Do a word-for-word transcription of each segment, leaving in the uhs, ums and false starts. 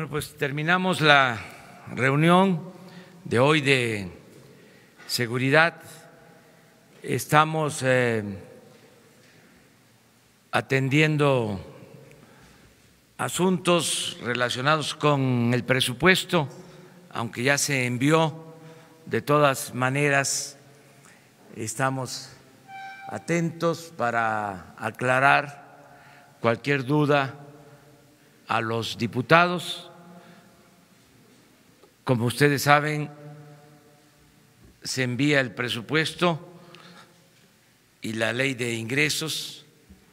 Bueno, pues terminamos la reunión de hoy de seguridad. Estamos eh, atendiendo asuntos relacionados con el presupuesto, aunque ya se envió. De todas maneras, estamos atentos para aclarar cualquier duda a los diputados. Como ustedes saben, se envía el presupuesto y la ley de ingresos.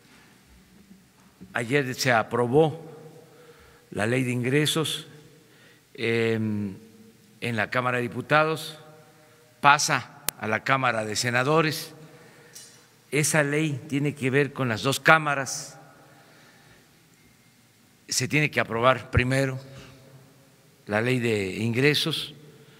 Ayer se aprobó la ley de ingresos eh, en la Cámara de Diputados, pasa a la Cámara de Senadores. Esa ley tiene que ver con las dos cámaras. Se tiene que aprobar primero la ley de ingresos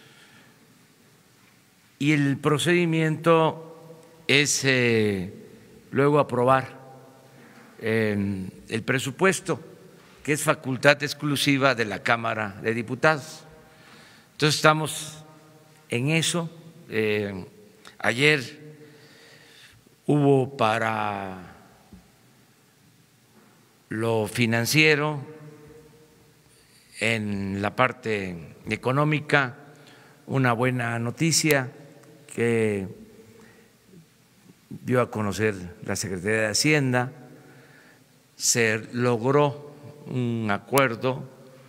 y el procedimiento es eh, luego aprobar eh, el presupuesto, que es facultad exclusiva de la Cámara de Diputados. Entonces estamos en eso. Eh, ayer hubo para lo financiero, en la parte económica, una buena noticia que dio a conocer la Secretaría de Hacienda. Se logró un acuerdo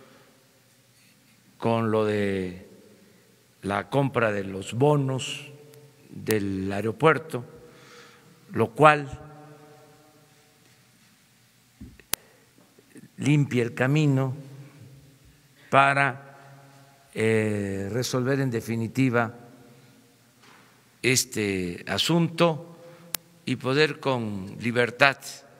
con lo de la compra de los bonos del aeropuerto, lo cual limpia el camino para eh, resolver en definitiva este asunto y poder con libertad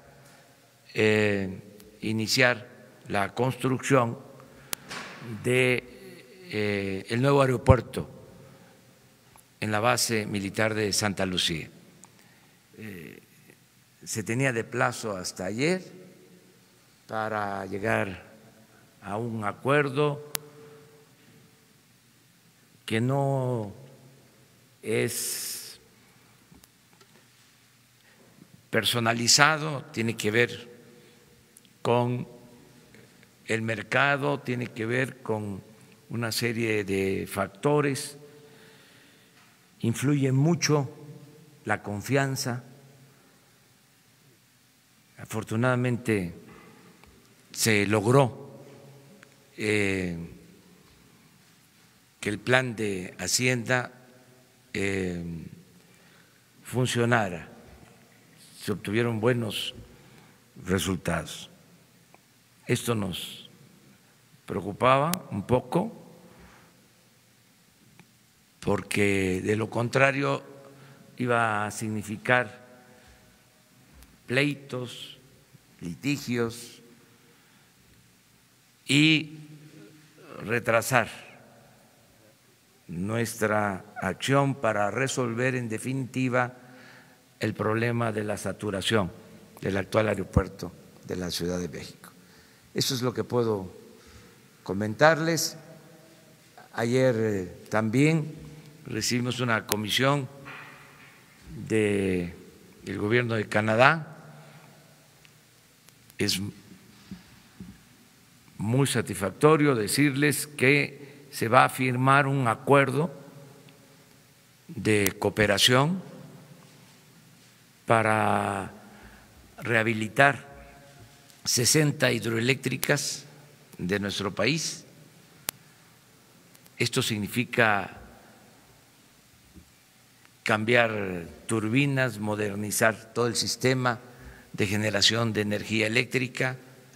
eh, iniciar la construcción de eh, el nuevo aeropuerto en la base militar de Santa Lucía. Eh, se tenía de plazo hasta ayer para llegar a un acuerdo que no es personalizado, tiene que ver con el mercado, tiene que ver con una serie de factores, influye mucho la confianza. Afortunadamente se logró eh, que el plan de Hacienda eh, funcionara, se obtuvieron buenos resultados. Esto nos preocupaba un poco porque de lo contrario iba a significar pleitos, litigios y retrasar nuestra acción para resolver en definitiva el problema de la saturación del actual aeropuerto de la Ciudad de México. Eso es lo que puedo comentarles. Ayer eh, también recibimos una comisión del gobierno de Canadá. Es muy satisfactorio decirles que se va a firmar un acuerdo de cooperación para rehabilitar sesenta hidroeléctricas de nuestro país. Esto significa cambiar turbinas, modernizar todo el sistema de generación de energía eléctrica.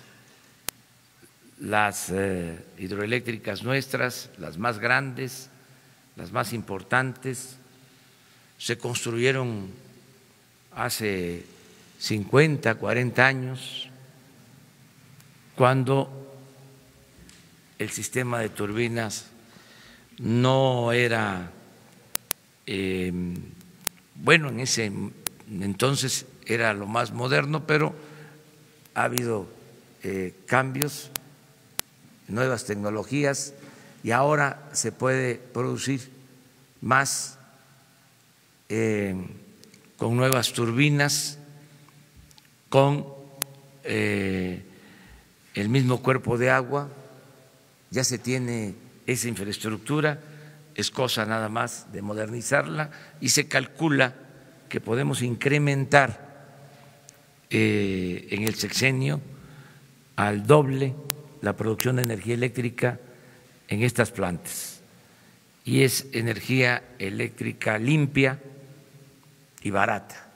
Las eh, hidroeléctricas nuestras, las más grandes, las más importantes, se construyeron hace cincuenta, cuarenta años, cuando el sistema de turbinas no era eh, bueno, en ese entonces era lo más moderno, pero ha habido eh, cambios nuevas tecnologías y ahora se puede producir más eh, con nuevas turbinas, con eh, el mismo cuerpo de agua, ya se tiene esa infraestructura, es cosa nada más de modernizarla y se calcula que podemos incrementar eh, en el sexenio al doble la producción de energía eléctrica en estas plantas. Y es energía eléctrica limpia y barata.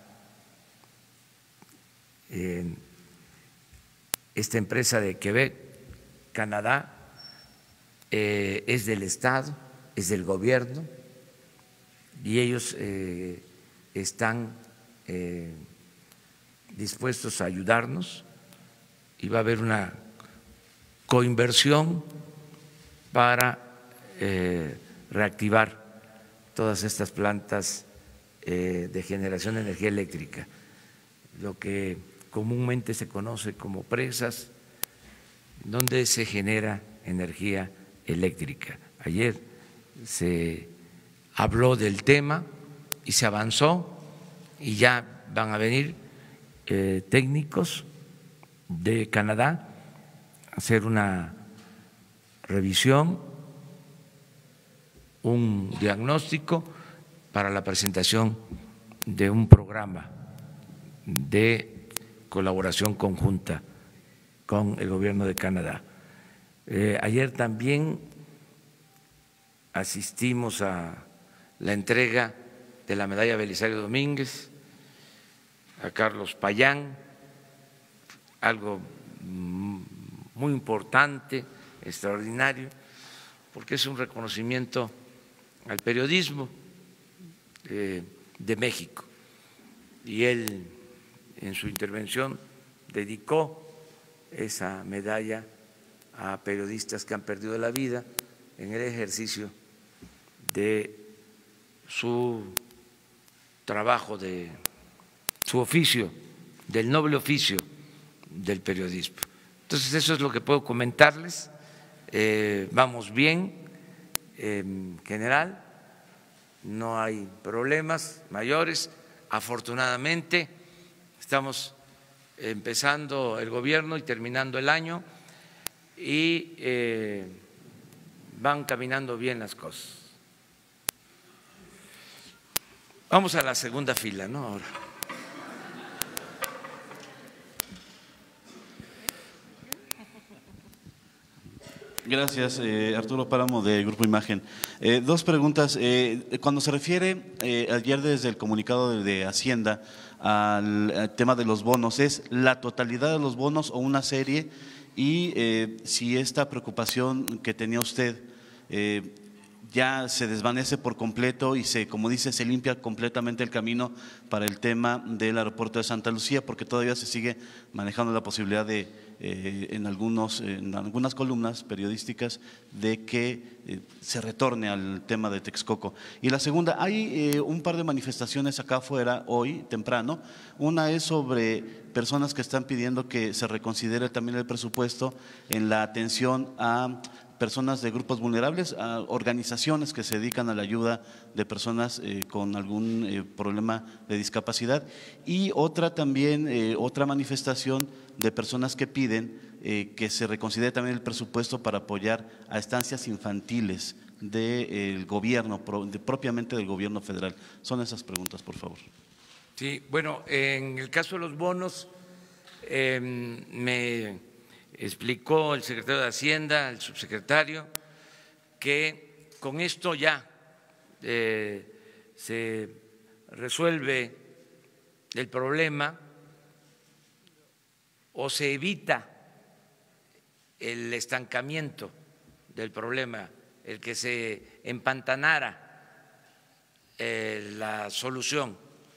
Eh, esta empresa de Quebec, Canadá, eh, es del Estado, es del gobierno, y ellos eh, están eh, dispuestos a ayudarnos, y va a haber una coinversión para eh, reactivar todas estas plantas eh, de generación de energía eléctrica, lo que comúnmente se conoce como presas, donde se genera energía eléctrica. Ayer se habló del tema y se avanzó y ya van a venir eh, técnicos de Canadá a hacer una revisión, un diagnóstico para la presentación de un programa de colaboración conjunta con el gobierno de Canadá. Eh, ayer también asistimos a la entrega de la medalla Belisario Domínguez a Carlos Payán, algo muy importante, extraordinario, porque es un reconocimiento al periodismo eh, de México. Y él, en su intervención, dedicó esa medalla a periodistas que han perdido la vida en el ejercicio de su trabajo, de su oficio, del noble oficio del periodismo. Entonces, eso es lo que puedo comentarles. Eh, vamos bien, en general, no hay problemas mayores. Afortunadamente, estamos empezando el gobierno y terminando el año y eh, van caminando bien las cosas. Vamos a la segunda fila, ¿no? Ahora. Gracias, eh, Arturo Páramo, de Grupo Imagen. Eh, dos preguntas. Eh, cuando se refiere eh, ayer desde el comunicado de, de Hacienda al, al tema de los bonos, ¿es la totalidad de los bonos o una serie? Y eh, si esta preocupación que tenía usted eh, ya se desvanece por completo y se, como dice, se limpia completamente el camino para el tema del aeropuerto de Santa Lucía, porque todavía se sigue manejando la posibilidad de Eh, en, algunos, en algunas columnas periodísticas de que eh, se retorne al tema de Texcoco. Y la segunda, hay eh, un par de manifestaciones acá afuera hoy, temprano. Una es sobre personas que están pidiendo que se reconsidere también el presupuesto en la atención a personas de grupos vulnerables, a organizaciones que se dedican a la ayuda de personas eh, con algún eh, problema de discapacidad, y otra también, eh, otra manifestación de personas que piden eh, que se reconsidere también el presupuesto para apoyar a estancias infantiles del gobierno, de, propiamente del gobierno federal. Son esas preguntas, por favor. Sí, bueno, en el caso de los bonos, eh, me explicó el secretario de Hacienda, el subsecretario, que con esto ya eh, se resuelve el problema o se evita el estancamiento del problema, el que se empantanara eh, la solución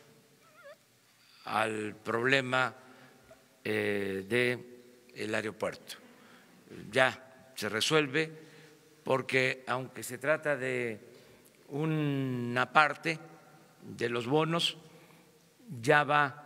al problema eh, de el aeropuerto. Ya se resuelve porque, aunque se trata de una parte de los bonos, ya va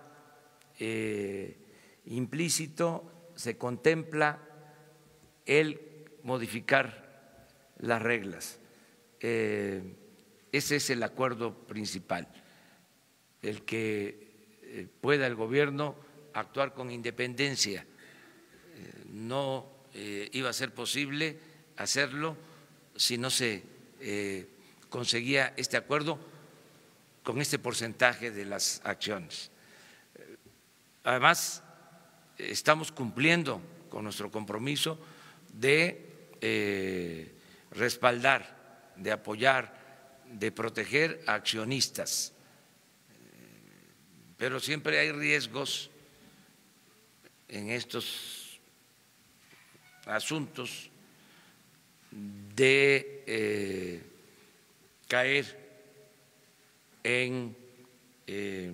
eh, implícito, se contempla el modificar las reglas. Eh, ese es el acuerdo principal, el que eh, pueda el gobierno actuar con independencia. Eh, no eh, iba a ser posible hacerlo si no se eh, conseguía este acuerdo con este porcentaje de las acciones. Además, estamos cumpliendo con nuestro compromiso de eh, respaldar, de apoyar, de proteger a accionistas, pero siempre hay riesgos en estos asuntos de eh, caer en eh,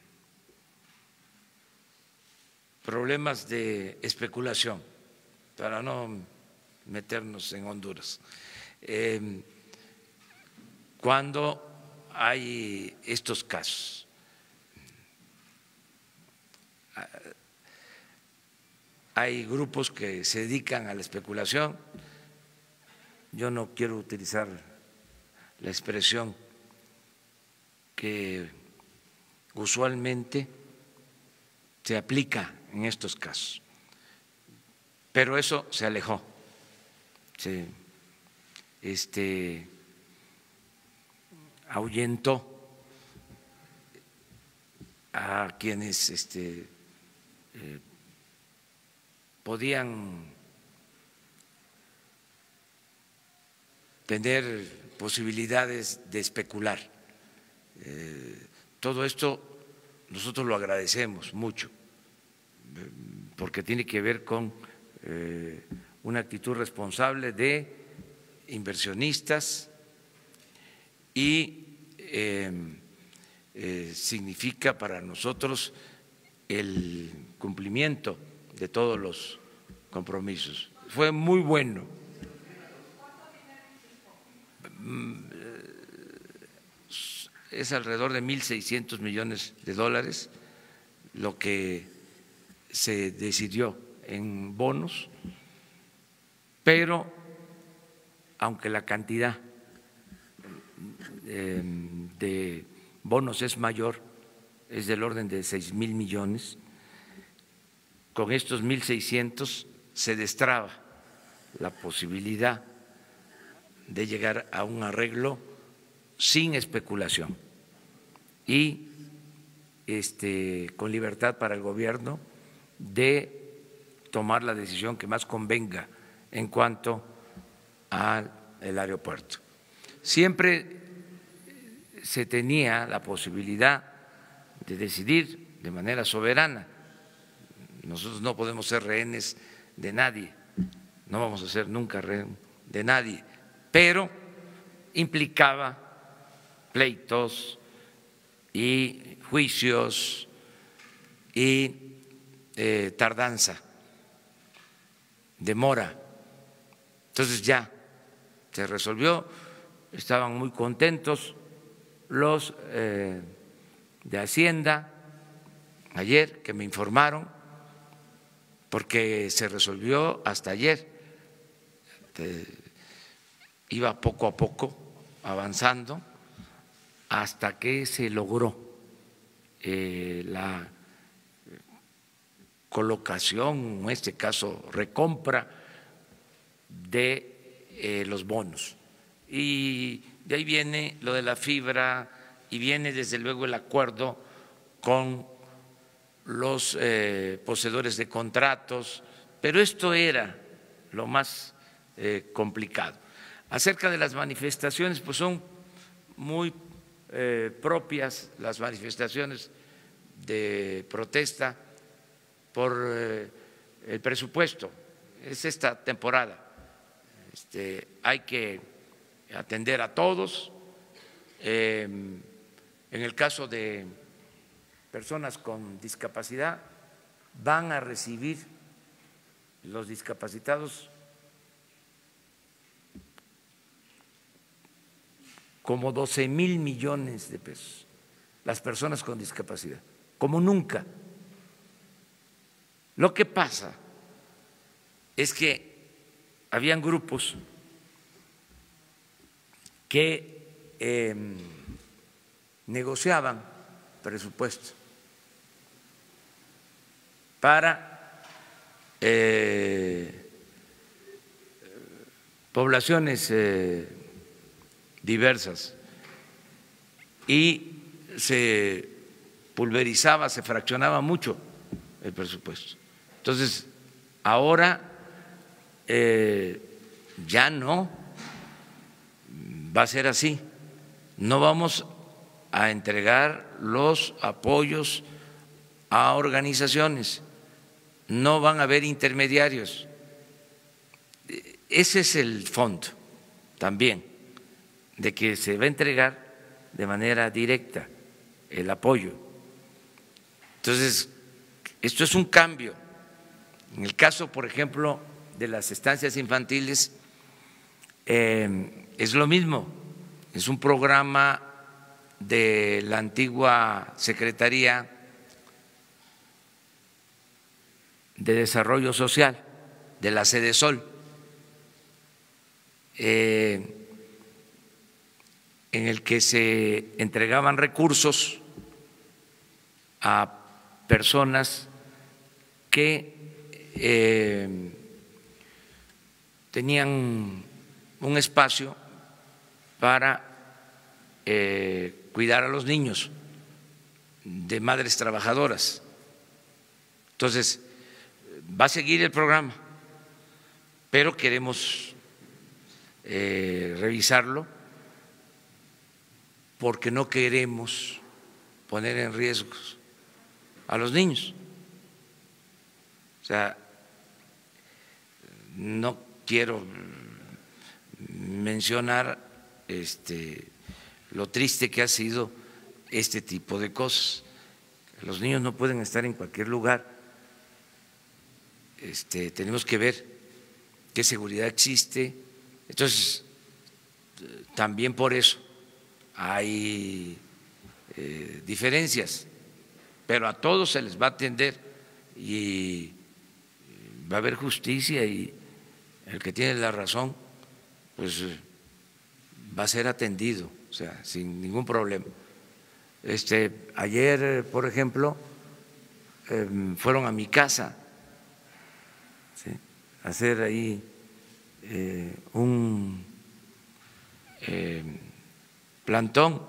problemas de especulación, para no meternos en Honduras. Eh, cuando hay estos casos, hay grupos que se dedican a la especulación. Yo no quiero utilizar la expresión que usualmente se aplica en estos casos, pero eso se alejó, se este, ahuyentó a quienes este, eh, podían tener posibilidades de especular. Eh, todo esto nosotros lo agradecemos mucho, porque tiene que ver con eh, una actitud responsable de inversionistas y eh, eh, significa para nosotros el cumplimiento de todos los compromisos. Fue muy bueno. Es alrededor de mil seiscientos millones de dólares lo que se decidió en bonos, pero aunque la cantidad de bonos es mayor, es del orden de seis mil millones, con estos mil seiscientos se destraba la posibilidad de llegar a un arreglo sin especulación y este, con libertad para el gobierno de tomar la decisión que más convenga en cuanto al aeropuerto. Siempre se tenía la posibilidad de decidir de manera soberana. Nosotros no podemos ser rehenes de nadie, no vamos a ser nunca rehén de nadie, pero implicaba pleitos y juicios y eh, tardanza, demora. Entonces ya se resolvió, estaban muy contentos los eh, de Hacienda ayer que me informaron, porque se resolvió hasta ayer, eh, iba poco a poco avanzando hasta que se logró eh, la colocación, en este caso recompra de eh, los bonos. Y de ahí viene lo de la fibra y viene desde luego el acuerdo con los eh, poseedores de contratos, pero esto era lo más eh, complicado. Acerca de las manifestaciones, pues son muy eh, propias las manifestaciones de protesta por eh, el presupuesto, es esta temporada. Este, hay que atender a todos. Eh, en el caso de personas con discapacidad, van a recibir los discapacitados como doce mil millones de pesos, las personas con discapacidad, como nunca. Lo que pasa es que habían grupos que eh, negociaban presupuesto para eh, poblaciones eh, diversas y se pulverizaba, se fraccionaba mucho el presupuesto. Entonces, ahora eh, ya no va a ser así. No vamos a entregar los apoyos a organizaciones, no van a haber intermediarios. Ese es el fondo también, de que se va a entregar de manera directa el apoyo. Entonces, esto es un cambio. En el caso, por ejemplo, de las estancias infantiles, eh, es lo mismo, es un programa de la antigua Secretaría de Desarrollo Social, de la Sedesol, eh, en el que se entregaban recursos a personas que eh, tenían un espacio para eh, cuidar a los niños de madres trabajadoras. Entonces, va a seguir el programa, pero queremos eh, revisarlo porque no queremos poner en riesgo a los niños. O sea, no quiero mencionar este, lo triste que ha sido este tipo de cosas. Los niños no pueden estar en cualquier lugar. Este, tenemos que ver qué seguridad existe. Entonces, también por eso hay eh, diferencias, pero a todos se les va a atender y va a haber justicia y el que tiene la razón pues va a ser atendido, o sea, sin ningún problema. Este, ayer, por ejemplo, eh, fueron a mi casa, ¿sí?, a hacer ahí eh, un eh, plantón.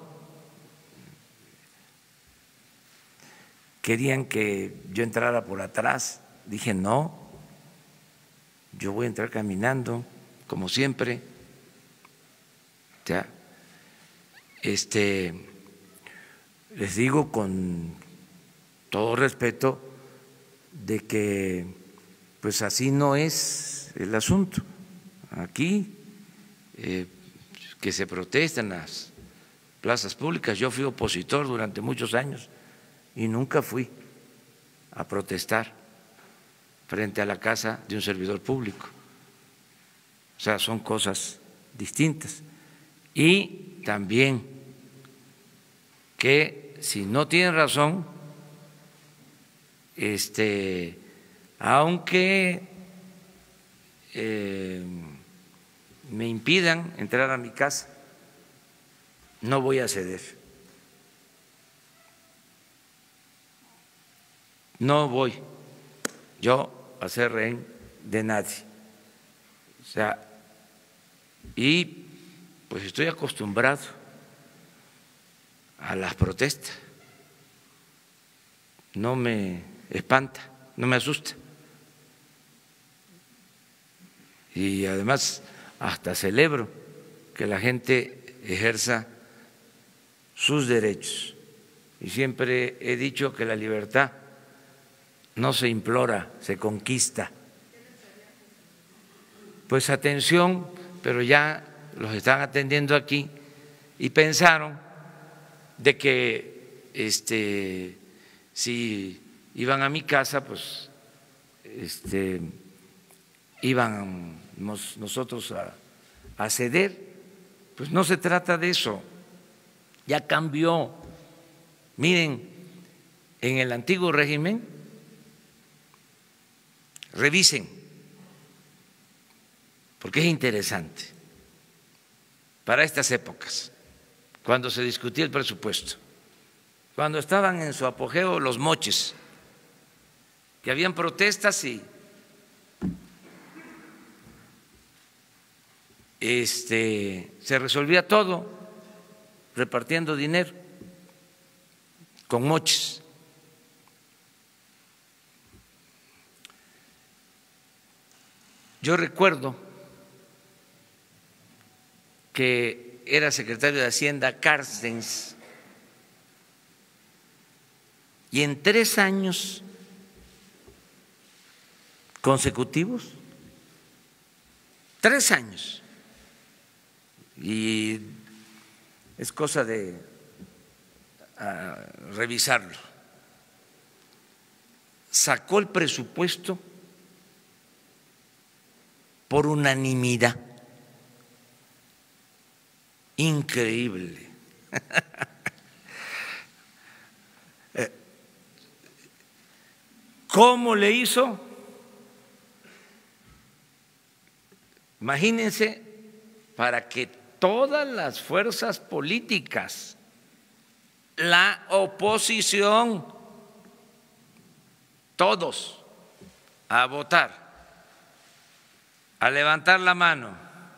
Querían que yo entrara por atrás, dije no, yo voy a entrar caminando, como siempre. Ya, este, les digo con todo respeto de que pues así no es el asunto. Aquí eh, que se protesta en las plazas públicas, yo fui opositor durante muchos años y nunca fui a protestar frente a la casa de un servidor público. O sea, son cosas distintas. Y también que si no tienen razón, este, aunque eh, me impidan entrar a mi casa, no voy a ceder. No voy yo a ser rehén de nadie. O sea, y pues estoy acostumbrado a las protestas, no me espanta, no me asusta. Y además hasta celebro que la gente ejerza sus derechos. Y siempre he dicho que la libertad no se implora, se conquista. Pues atención, pero ya los están atendiendo aquí y pensaron de que este, si iban a mi casa, pues este, íbamos nosotros a, a ceder. Pues no se trata de eso, ya cambió. Miren, en el antiguo régimen, revisen porque es interesante para estas épocas, cuando se discutía el presupuesto, cuando estaban en su apogeo los moches, que habían protestas y este, se resolvía todo repartiendo dinero con moches. Yo recuerdo que era secretario de Hacienda Carstens y en tres años consecutivos, tres años, y es cosa de uh, revisarlo, sacó el presupuesto por unanimidad. Increíble. ¿Cómo le hizo? Imagínense, para que todas las fuerzas políticas, la oposición, todos a votar, a levantar la mano,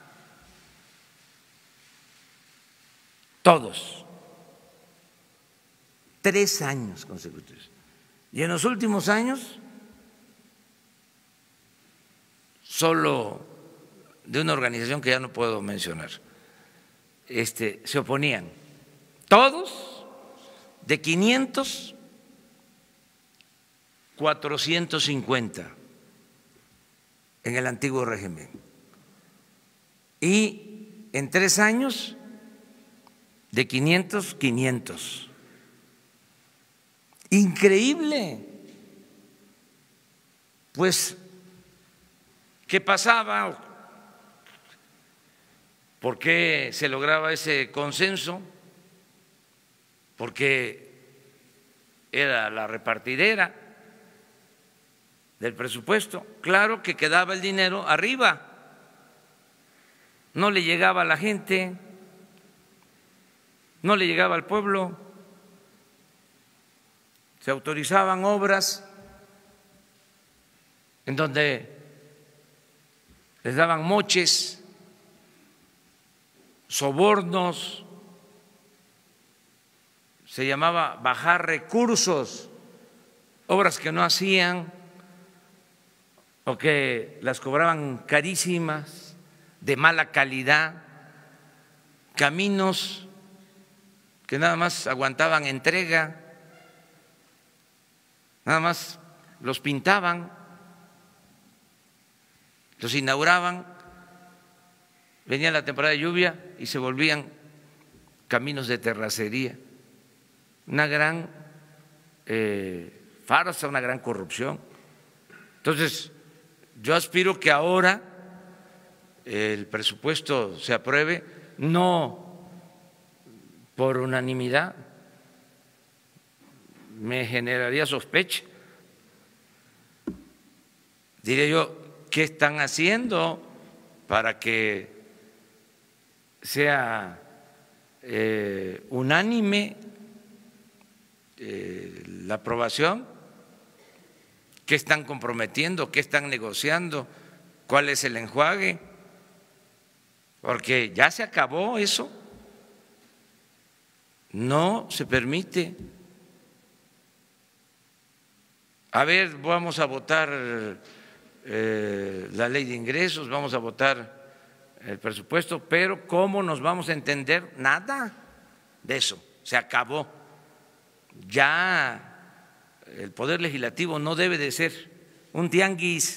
todos, tres años consecutivos. Y en los últimos años, solo de una organización que ya no puedo mencionar, este, se oponían, todos de quinientos, cuatrocientos cincuenta en el antiguo régimen. Y en tres años, de quinientos, quinientos. Increíble. Pues, ¿qué pasaba? ¿Por qué se lograba ese consenso? Porque era la repartidera del presupuesto. Claro que quedaba el dinero arriba, no le llegaba a la gente, no le llegaba al pueblo. Se autorizaban obras en donde les daban moches, sobornos, se llamaba bajar recursos, obras que no hacían o que las cobraban carísimas, de mala calidad, caminos que nada más aguantaban entrega, nada más los pintaban, los inauguraban, venía la temporada de lluvia y se volvían caminos de terracería. Una gran eh, farsa, una gran corrupción. Entonces, yo aspiro que ahora el presupuesto se apruebe, no por unanimidad, me generaría sospecha. Diría yo, ¿qué están haciendo para que sea eh, unánime eh, la aprobación? ¿Qué están comprometiendo? ¿Qué están negociando? ¿Cuál es el enjuague? Porque ya se acabó eso. No se permite. A ver, vamos a votar eh, la ley de ingresos, vamos a votar el presupuesto, pero ¿cómo nos vamos a entender? Nada de eso, se acabó. Ya el Poder Legislativo no debe de ser un tianguis,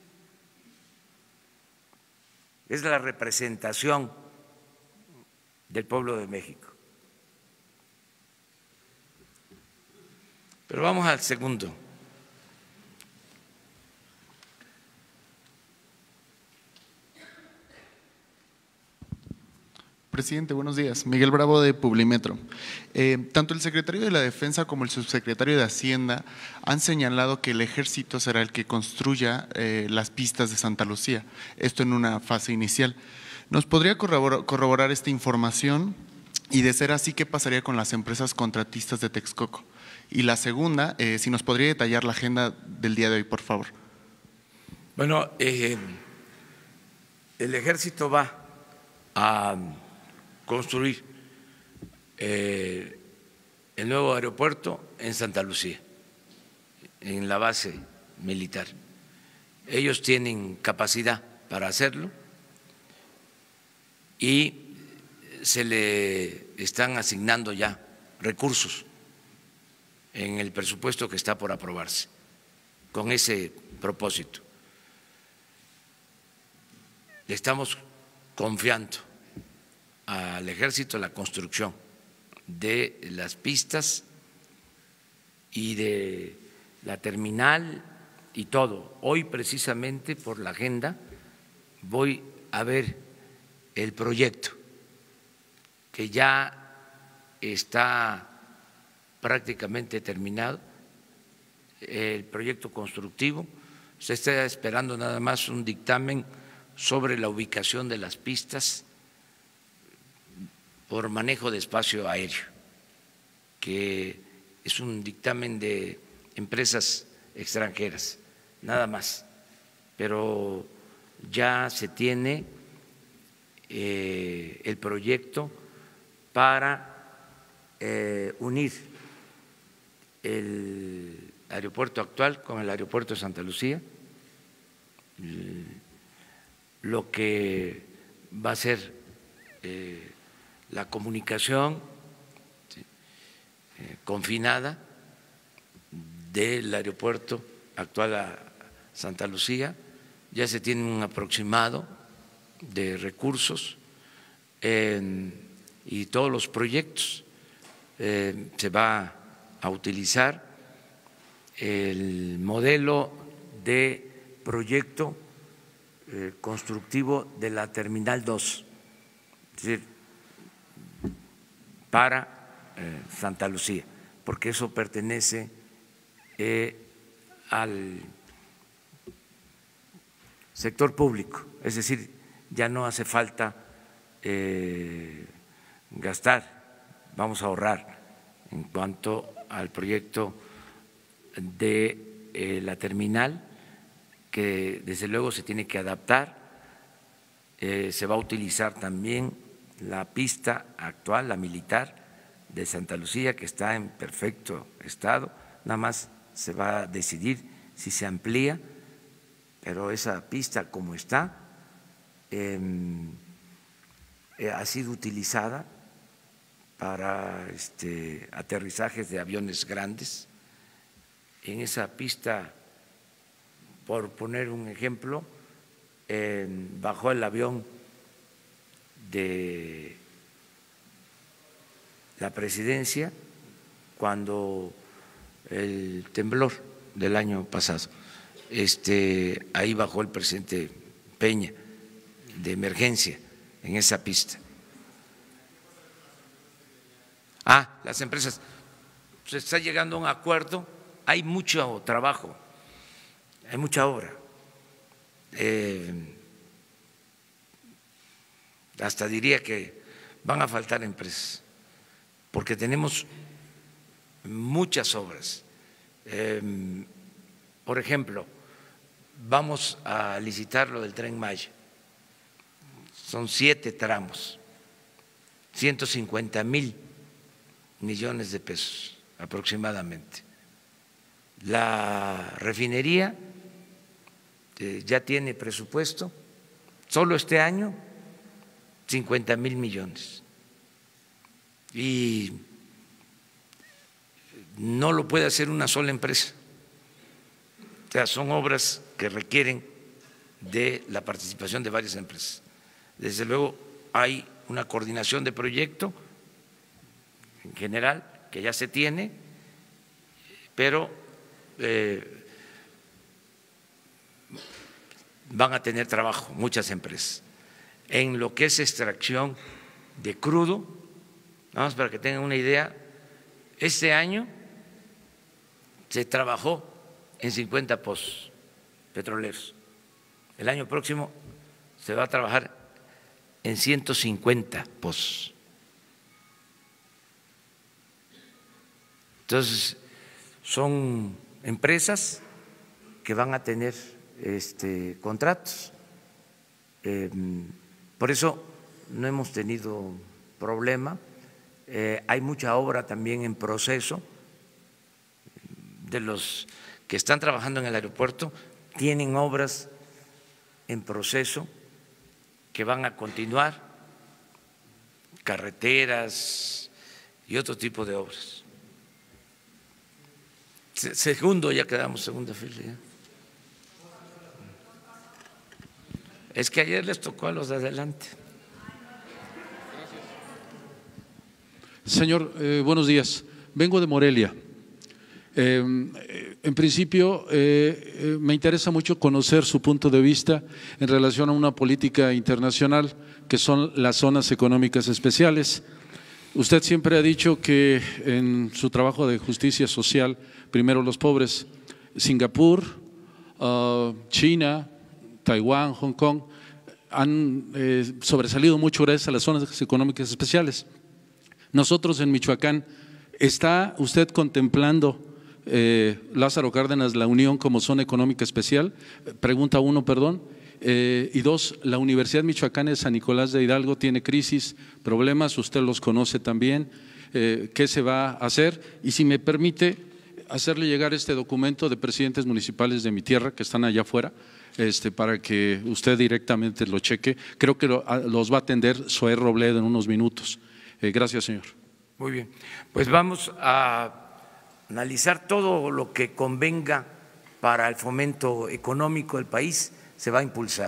es la representación del pueblo de México. Pero vamos al segundo. Presidente, buenos días. Miguel Bravo de Publimetro. Eh, tanto el secretario de la Defensa como el subsecretario de Hacienda han señalado que el Ejército será el que construya eh, las pistas de Santa Lucía, esto en una fase inicial. ¿Nos podría corroborar, corroborar esta información? Y de ser así, ¿qué pasaría con las empresas contratistas de Texcoco? Y la segunda, eh, si nos podría detallar la agenda del día de hoy, por favor. Bueno, eh, el Ejército va a construir eh, el nuevo aeropuerto en Santa Lucía, en la base militar. Ellos tienen capacidad para hacerlo y se le están asignando ya recursos en el presupuesto que está por aprobarse con ese propósito. Le estamos confiando al Ejército la construcción de las pistas y de la terminal y todo. Hoy precisamente por la agenda voy a ver el proyecto que ya está prácticamente terminado, el proyecto constructivo. Se está esperando nada más un dictamen sobre la ubicación de las pistas por manejo de espacio aéreo, que es un dictamen de empresas extranjeras, nada más, pero ya se tiene eh, el proyecto para eh, unir el aeropuerto actual con el aeropuerto de Santa Lucía, lo que va a ser eh, la comunicación ¿sí? eh, confinada del aeropuerto actual a Santa Lucía. Ya se tiene un aproximado de recursos eh, y todos los proyectos eh, se va a utilizar el modelo de proyecto eh, constructivo de la Terminal dos, es decir, para eh, Santa Lucía, porque eso pertenece eh, al sector público, es decir, ya no hace falta eh, gastar, vamos a ahorrar en cuanto al proyecto de eh, la terminal, que desde luego se tiene que adaptar, eh, se va a utilizar también la pista actual, la militar de Santa Lucía, que está en perfecto estado, nada más se va a decidir si se amplía, pero esa pista como está eh, ha sido utilizada para este, aterrizajes de aviones grandes. En esa pista, por poner un ejemplo, eh, bajó el avión de la presidencia cuando el temblor del año pasado, este, ahí bajó el presidente Peña de emergencia en esa pista. Ah, las empresas, se está llegando a un acuerdo, hay mucho trabajo, hay mucha obra. Eh, hasta diría que van a faltar empresas, porque tenemos muchas obras. Eh, por ejemplo, vamos a licitar lo del Tren Maya, son siete tramos, ciento cincuenta mil millones de pesos aproximadamente. La refinería eh, ya tiene presupuesto, solo este año, cincuenta mil millones. Y no lo puede hacer una sola empresa. O sea, son obras que requieren de la participación de varias empresas. Desde luego hay una coordinación de proyecto en general que ya se tiene, pero eh, van a tener trabajo muchas empresas. En lo que es extracción de crudo. Vamos, para que tengan una idea, este año se trabajó en cincuenta pozos petroleros. El año próximo se va a trabajar en ciento cincuenta pozos. Entonces, son empresas que van a tener este, contratos. Eh, por eso no hemos tenido problema. Eh, hay mucha obra también en proceso. De los que están trabajando en el aeropuerto, tienen obras en proceso que van a continuar, carreteras y otro tipo de obras. Segundo, ya quedamos segunda fila. ¿Ya? Es que ayer les tocó a los de adelante. Señor, eh, buenos días. Vengo de Morelia. Eh, en principio, eh, eh, me interesa mucho conocer su punto de vista en relación a una política internacional que son las zonas económicas especiales. Usted siempre ha dicho que en su trabajo de justicia social, primero los pobres, Singapur, uh, China, Taiwán, Hong Kong, han eh, sobresalido mucho gracias a las zonas económicas especiales. Nosotros en Michoacán, ¿está usted contemplando, eh, Lázaro Cárdenas, la Unión como zona económica especial? Pregunta uno, perdón. Eh, y dos, la Universidad Michoacana de San Nicolás de Hidalgo tiene crisis, problemas, usted los conoce también. Eh, ¿Qué se va a hacer? Y si me permite hacerle llegar este documento de presidentes municipales de mi tierra que están allá afuera, este, para que usted directamente lo cheque. Creo que lo, los va a atender Zoé Robledo en unos minutos. Eh, gracias, señor. Muy bien, pues vamos a analizar todo lo que convenga para el fomento económico del país, se va a impulsar.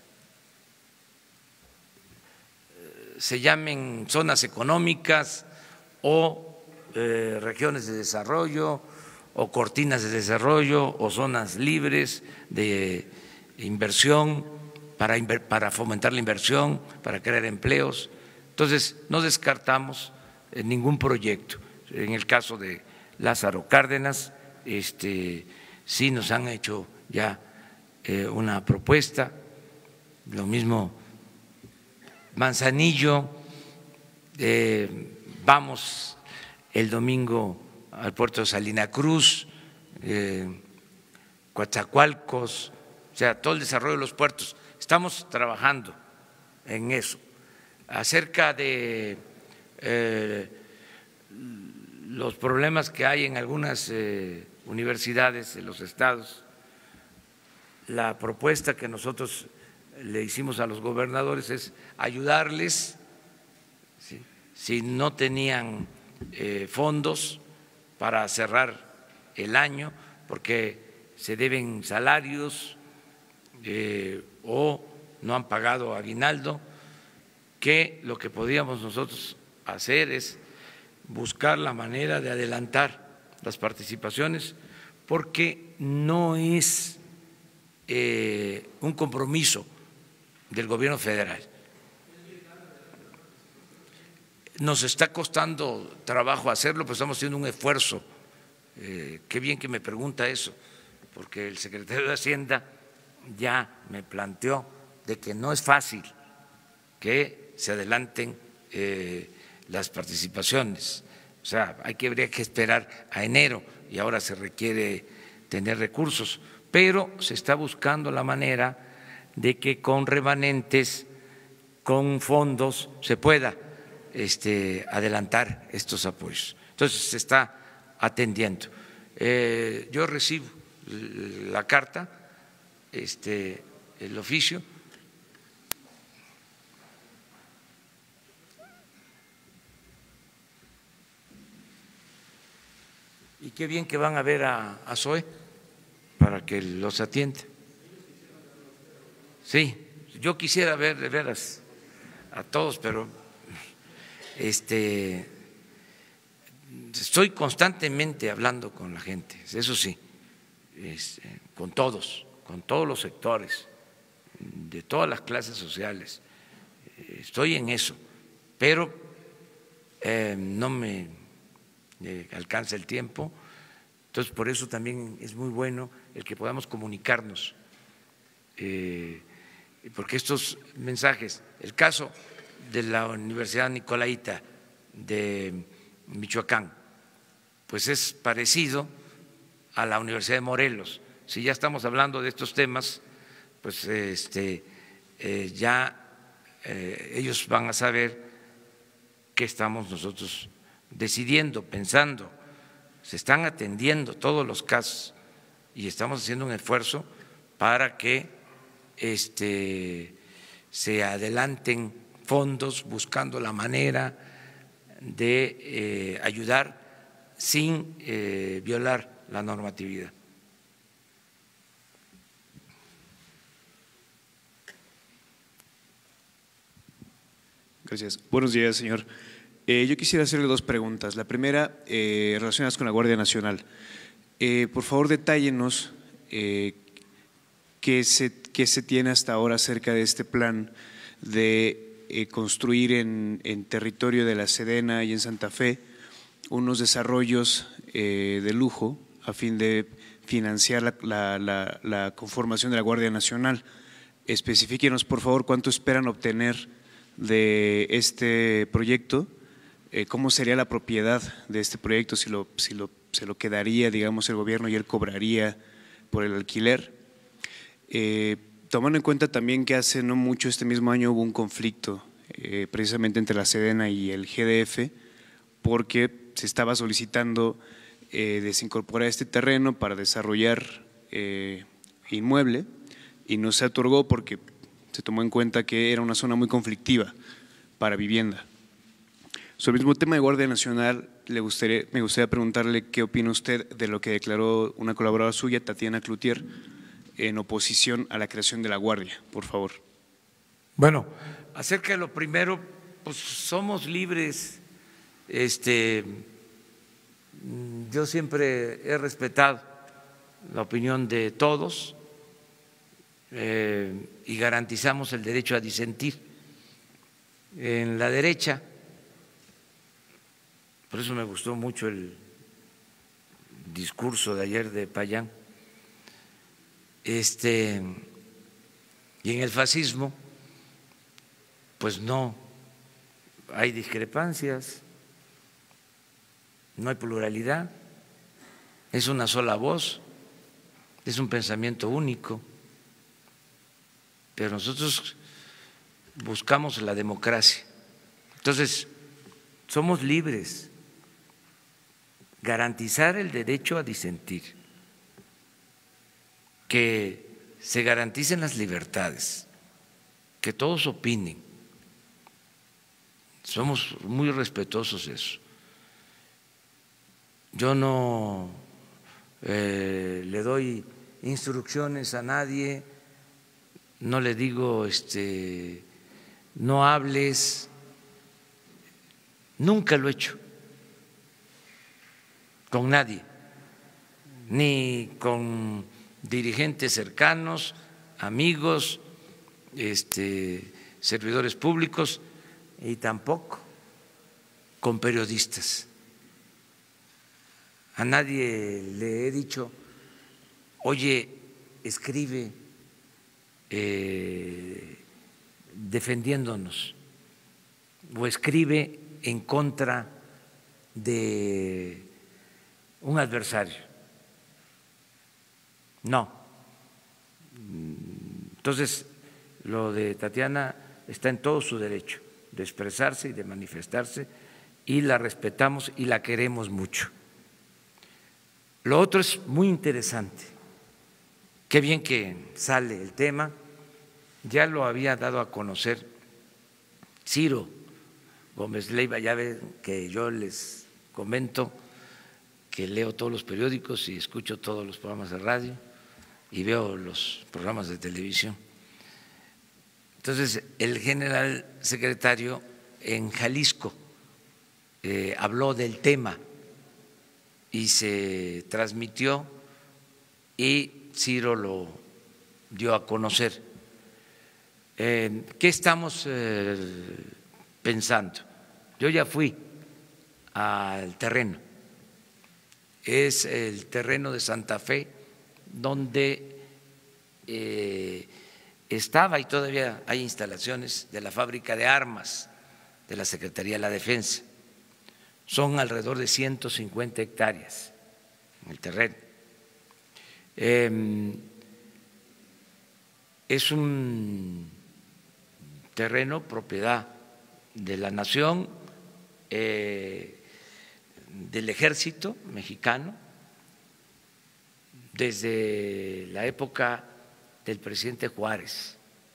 Se llamen zonas económicas o eh, regiones de desarrollo o cortinas de desarrollo o zonas libres de inversión para, para fomentar la inversión, para crear empleos. Entonces, no descartamos ningún proyecto. En el caso de Lázaro Cárdenas, este, sí nos han hecho ya eh, una propuesta, lo mismo Manzanillo, eh, vamos el domingo al puerto de Salina Cruz, eh, Coatzacoalcos, o sea, todo el desarrollo de los puertos. Estamos trabajando en eso. Acerca de eh, los problemas que hay en algunas eh, universidades de los estados, la propuesta que nosotros le hicimos a los gobernadores es ayudarles, ¿sí? Si no tenían eh, fondos para cerrar el año, porque se deben salarios eh, o no han pagado aguinaldo, que lo que podíamos nosotros hacer es buscar la manera de adelantar las participaciones, porque no es eh, un compromiso del gobierno federal. Nos está costando trabajo hacerlo, pero estamos haciendo un esfuerzo. Eh, qué bien que me pregunta eso, porque el secretario de Hacienda ya me planteó de que no es fácil que se adelanten eh, las participaciones. O sea, hay que, habría que esperar a enero y ahora se requiere tener recursos, pero se está buscando la manera de que con remanentes, con fondos, se pueda este, adelantar estos apoyos. Entonces, se está atendiendo. Eh, yo recibo la carta, este, el oficio, y qué bien que van a ver a, a Zoé para que los atienda. Sí, yo quisiera ver de veras a todos, pero este, estoy constantemente hablando con la gente, eso sí, este, con todos, con todos los sectores, de todas las clases sociales. Estoy en eso, pero eh, no me eh, alcanza el tiempo, entonces por eso también es muy bueno el que podamos comunicarnos, eh, porque estos mensajes, el caso de la Universidad Nicolaita de Michoacán, pues es parecido a la Universidad de Morelos. Si ya estamos hablando de estos temas, pues este, eh, ya eh, ellos van a saber qué estamos nosotros decidiendo, pensando. Se están atendiendo todos los casos y estamos haciendo un esfuerzo para que este, se adelanten fondos buscando la manera de eh, ayudar sin eh, violar la normatividad. Gracias. Buenos días, señor. Eh, yo quisiera hacerle dos preguntas. La primera, eh, relacionadas con la Guardia Nacional. Eh, por favor, detállenos eh, qué, se, qué se tiene hasta ahora acerca de este plan de eh, construir en, en territorio de la Sedena y en Santa Fe unos desarrollos eh, de lujo a fin de financiar la, la, la, la conformación de la Guardia Nacional. Especifíquenos, por favor, cuánto esperan obtener de este proyecto, eh, cómo sería la propiedad de este proyecto, si, lo, si lo, se lo quedaría, digamos, el gobierno y él cobraría por el alquiler. Eh, tomando en cuenta también que hace no mucho, este mismo año, hubo un conflicto eh, precisamente entre la Sedena y el G D F, porque se estaba solicitando eh, desincorporar este terreno para desarrollar eh, inmueble y no se otorgó porque se tomó en cuenta que era una zona muy conflictiva para vivienda. Sobre el mismo tema de Guardia Nacional, le gustaría, me gustaría preguntarle qué opina usted de lo que declaró una colaboradora suya, Tatiana Cloutier, en oposición a la creación de la Guardia, por favor. Bueno, acerca de lo primero, pues somos libres. Este, yo siempre he respetado la opinión de todos. Eh, y garantizamos el derecho a disentir. En la derecha, por eso me gustó mucho el discurso de ayer de Payán, este, y en el fascismo, pues no hay discrepancias, no hay pluralidad, es una sola voz, es un pensamiento único. Pero nosotros buscamos la democracia. Entonces, somos libres. Garantizar el derecho a disentir, que se garanticen las libertades, que todos opinen. Somos muy respetuosos de eso. Yo no eh, le doy instrucciones a nadie. No le digo, este, no hables, nunca lo he hecho con nadie, ni con dirigentes cercanos, amigos, este, servidores públicos y tampoco con periodistas. A nadie le he dicho, oye, escribe Eh, defendiéndonos o escribe en contra de un adversario. No. Entonces, lo de Tatiana está en todo su derecho de expresarse y de manifestarse y la respetamos y la queremos mucho. Lo otro es muy interesante. Qué bien que sale el tema, ya lo había dado a conocer Ciro Gómez Leiva, ya ven que yo les comento que leo todos los periódicos y escucho todos los programas de radio y veo los programas de televisión. Entonces, el general secretario en Jalisco eh, habló del tema y se transmitió y Ciro lo dio a conocer. Eh, ¿Qué estamos eh, pensando? Yo ya fui al terreno, es el terreno de Santa Fe donde eh, estaba y todavía hay instalaciones de la fábrica de armas de la Secretaría de la Defensa. Son alrededor de ciento cincuenta hectáreas en el terreno. Eh, es un terreno propiedad de la nación, eh, del ejército mexicano, desde la época del presidente Juárez.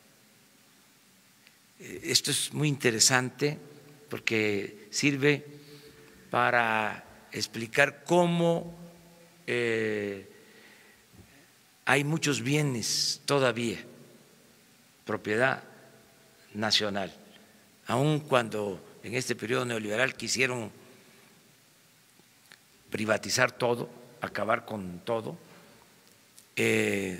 Esto es muy interesante porque sirve para explicar cómo eh, hay muchos bienes todavía, propiedad nacional, aun cuando en este periodo neoliberal quisieron privatizar todo, acabar con todo, eh,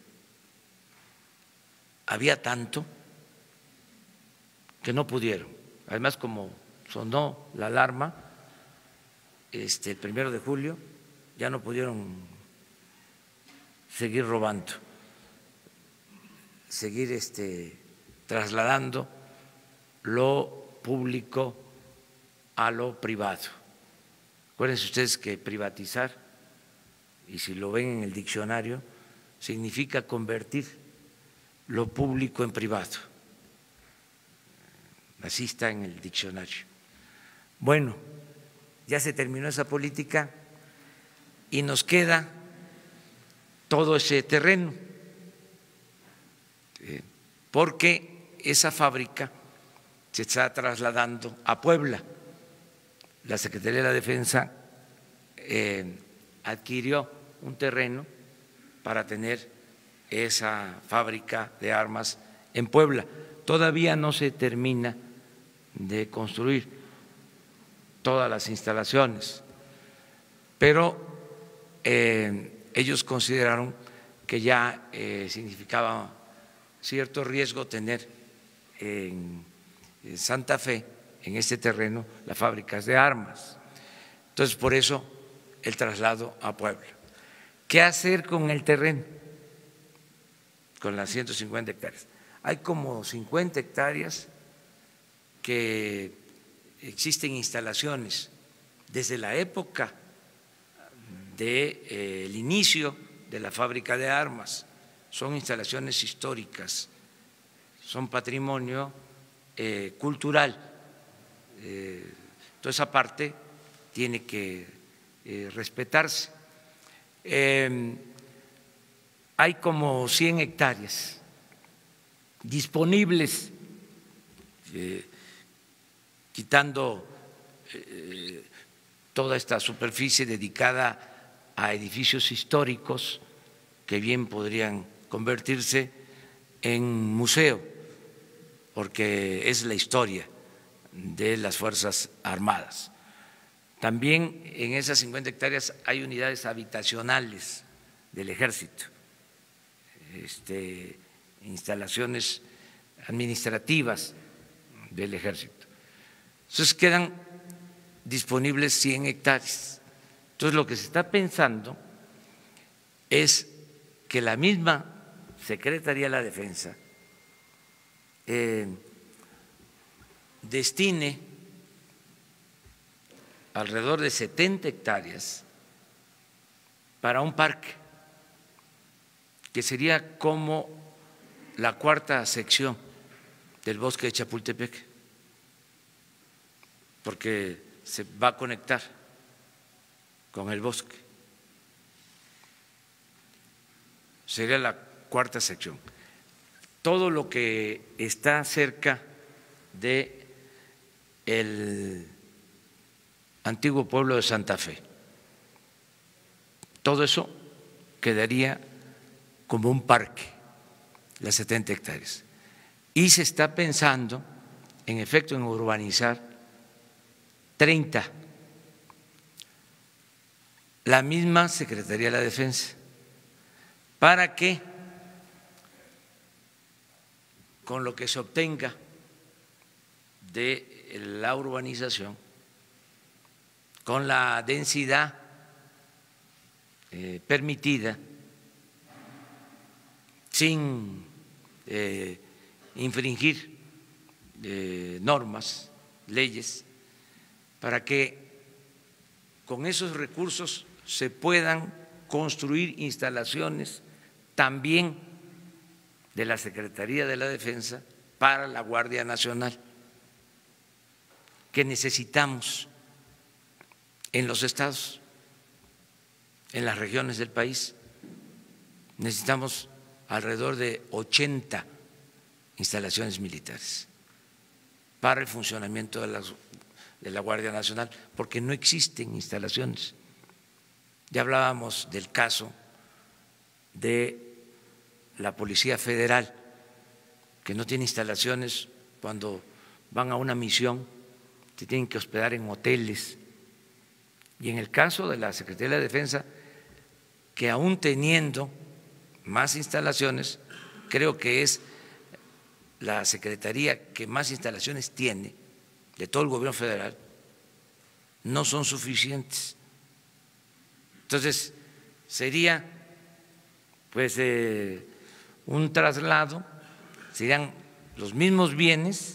había tanto que no pudieron. Además, como sonó la alarma este, el primero de julio, ya no pudieron seguir robando, seguir este, trasladando lo público a lo privado. Acuérdense ustedes que privatizar, y si lo ven en el diccionario, significa convertir lo público en privado. Así está en el diccionario. Bueno, ya se terminó esa política y nos queda todo ese terreno, porque esa fábrica se está trasladando a Puebla. La Secretaría de la Defensa eh, adquirió un terreno para tener esa fábrica de armas en Puebla. Todavía no se termina de construir todas las instalaciones, pero eh, ellos consideraron que ya eh, significaba cierto riesgo tener en, en Santa Fe, en este terreno, las fábricas de armas. Entonces, por eso el traslado a Puebla. ¿Qué hacer con el terreno? Con las ciento cincuenta hectáreas. Hay como cincuenta hectáreas que existen instalaciones desde la época del eh, inicio de la fábrica de armas. Son instalaciones históricas, son patrimonio eh, cultural. Eh, toda esa parte tiene que eh, respetarse. Eh, hay como cien hectáreas disponibles, eh, quitando eh, toda esta superficie dedicada a edificios históricos que bien podrían convertirse en museo, porque es la historia de las Fuerzas Armadas. También en esas cincuenta hectáreas hay unidades habitacionales del Ejército, este, instalaciones administrativas del Ejército. Entonces quedan disponibles cien hectáreas. Entonces lo que se está pensando es que la misma Secretaría de la Defensa eh, destine alrededor de setenta hectáreas para un parque que sería como la cuarta sección del bosque de Chapultepec, porque se va a conectar con el bosque. Sería la cuarta sección. Todo lo que está cerca de el antiguo pueblo de Santa Fe, todo eso quedaría como un parque, las setenta hectáreas. Y se está pensando, en efecto, en urbanizar treinta. La misma Secretaría de la Defensa, para que con lo que se obtenga de la urbanización, con la densidad eh, permitida, sin eh, infringir eh, normas, leyes, para que con esos recursos se puedan construir instalaciones también de la Secretaría de la Defensa para la Guardia Nacional, que necesitamos en los estados, en las regiones del país. Necesitamos alrededor de ochenta instalaciones militares para el funcionamiento de la, de la Guardia Nacional, porque no existen instalaciones. Ya hablábamos del caso de la Policía Federal, que no tiene instalaciones cuando van a una misión, se tienen que hospedar en hoteles. Y en el caso de la Secretaría de la Defensa, que aún teniendo más instalaciones, creo que es la secretaría que más instalaciones tiene de todo el gobierno federal, no son suficientes. Entonces, sería pues eh, un traslado, serían los mismos bienes,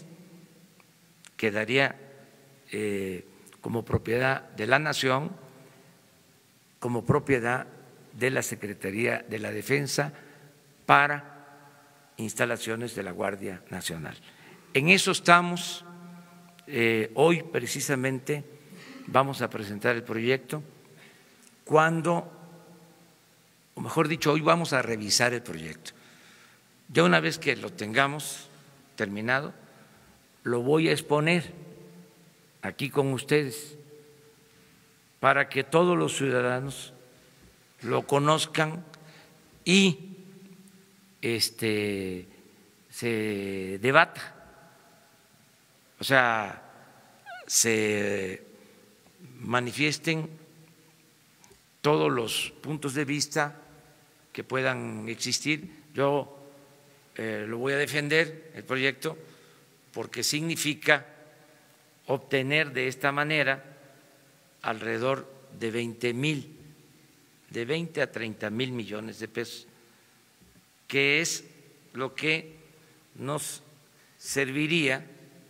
quedaría eh, como propiedad de la nación, como propiedad de la Secretaría de la Defensa para instalaciones de la Guardia Nacional. En eso estamos. Eh, hoy precisamente vamos a presentar el proyecto. Cuando, o mejor dicho, hoy vamos a revisar el proyecto. Ya una vez que lo tengamos terminado, lo voy a exponer aquí con ustedes para que todos los ciudadanos lo conozcan y este, se debata, o sea, se manifiesten todos los puntos de vista que puedan existir. Yo eh, lo voy a defender, el proyecto, porque significa obtener de esta manera alrededor de veinte mil, de veinte a treinta mil millones de pesos, que es lo que nos serviría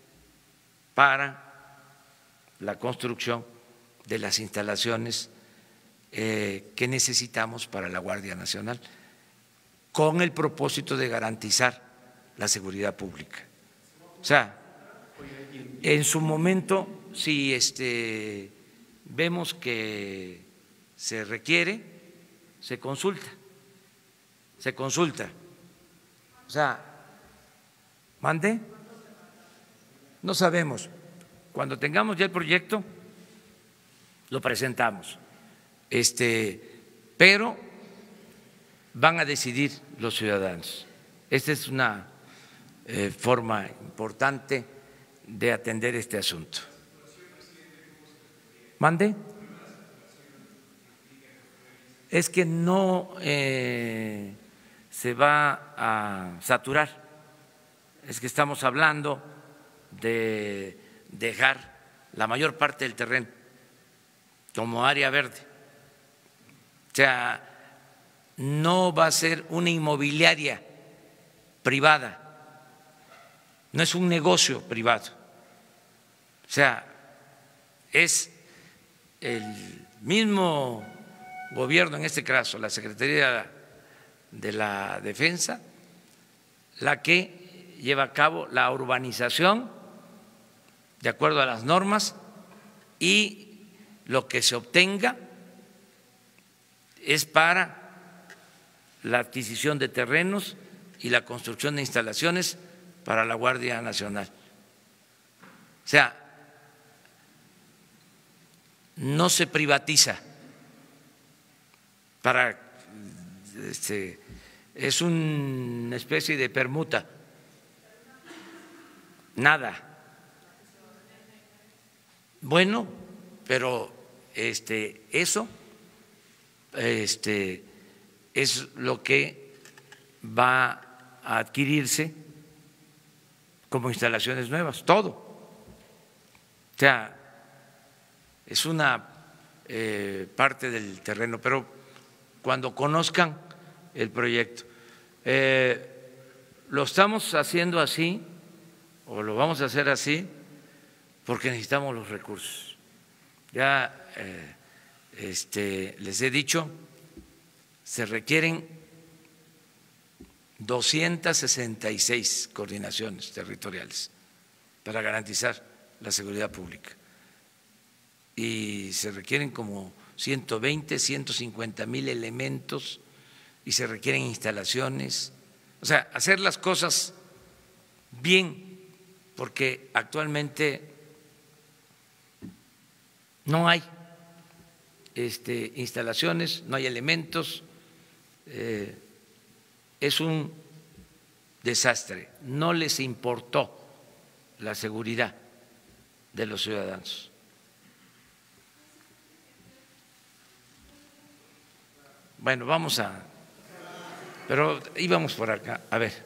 para la construcción de las instalaciones eh, que necesitamos para la Guardia Nacional, con el propósito de garantizar la seguridad pública. O sea, en su momento, si este, vemos que se requiere, se consulta, se consulta. O sea, ¿mande? No sabemos. Cuando tengamos ya el proyecto, lo presentamos. Este, pero van a decidir los ciudadanos. Esta es una eh, forma importante de atender este asunto. ¿Mande? Es que no eh, se va a saturar, es que estamos hablando de dejar la mayor parte del terreno como área verde. O sea, no va a ser una inmobiliaria privada, no es un negocio privado. O sea, es el mismo gobierno, en este caso la Secretaría de la Defensa, la que lleva a cabo la urbanización de acuerdo a las normas, y lo que se obtenga es para la adquisición de terrenos y la construcción de instalaciones para la Guardia Nacional. O sea, no se privatiza, para este, es una especie de permuta, nada. Bueno, pero este, eso este, es lo que va a adquirirse como instalaciones nuevas, todo. O sea, es una eh, parte del terreno, pero cuando conozcan el proyecto. Eh, lo estamos haciendo así, o lo vamos a hacer así, porque necesitamos los recursos. Ya eh, este, les he dicho, se requieren doscientas sesenta y seis coordinaciones territoriales para garantizar la seguridad pública. Y se requieren como ciento veinte, ciento cincuenta mil elementos y se requieren instalaciones. O sea, hacer las cosas bien, porque actualmente no hay este, instalaciones, no hay elementos, eh, es un desastre. No les importó la seguridad de los ciudadanos. Bueno, vamos a… Pero íbamos por acá. A ver.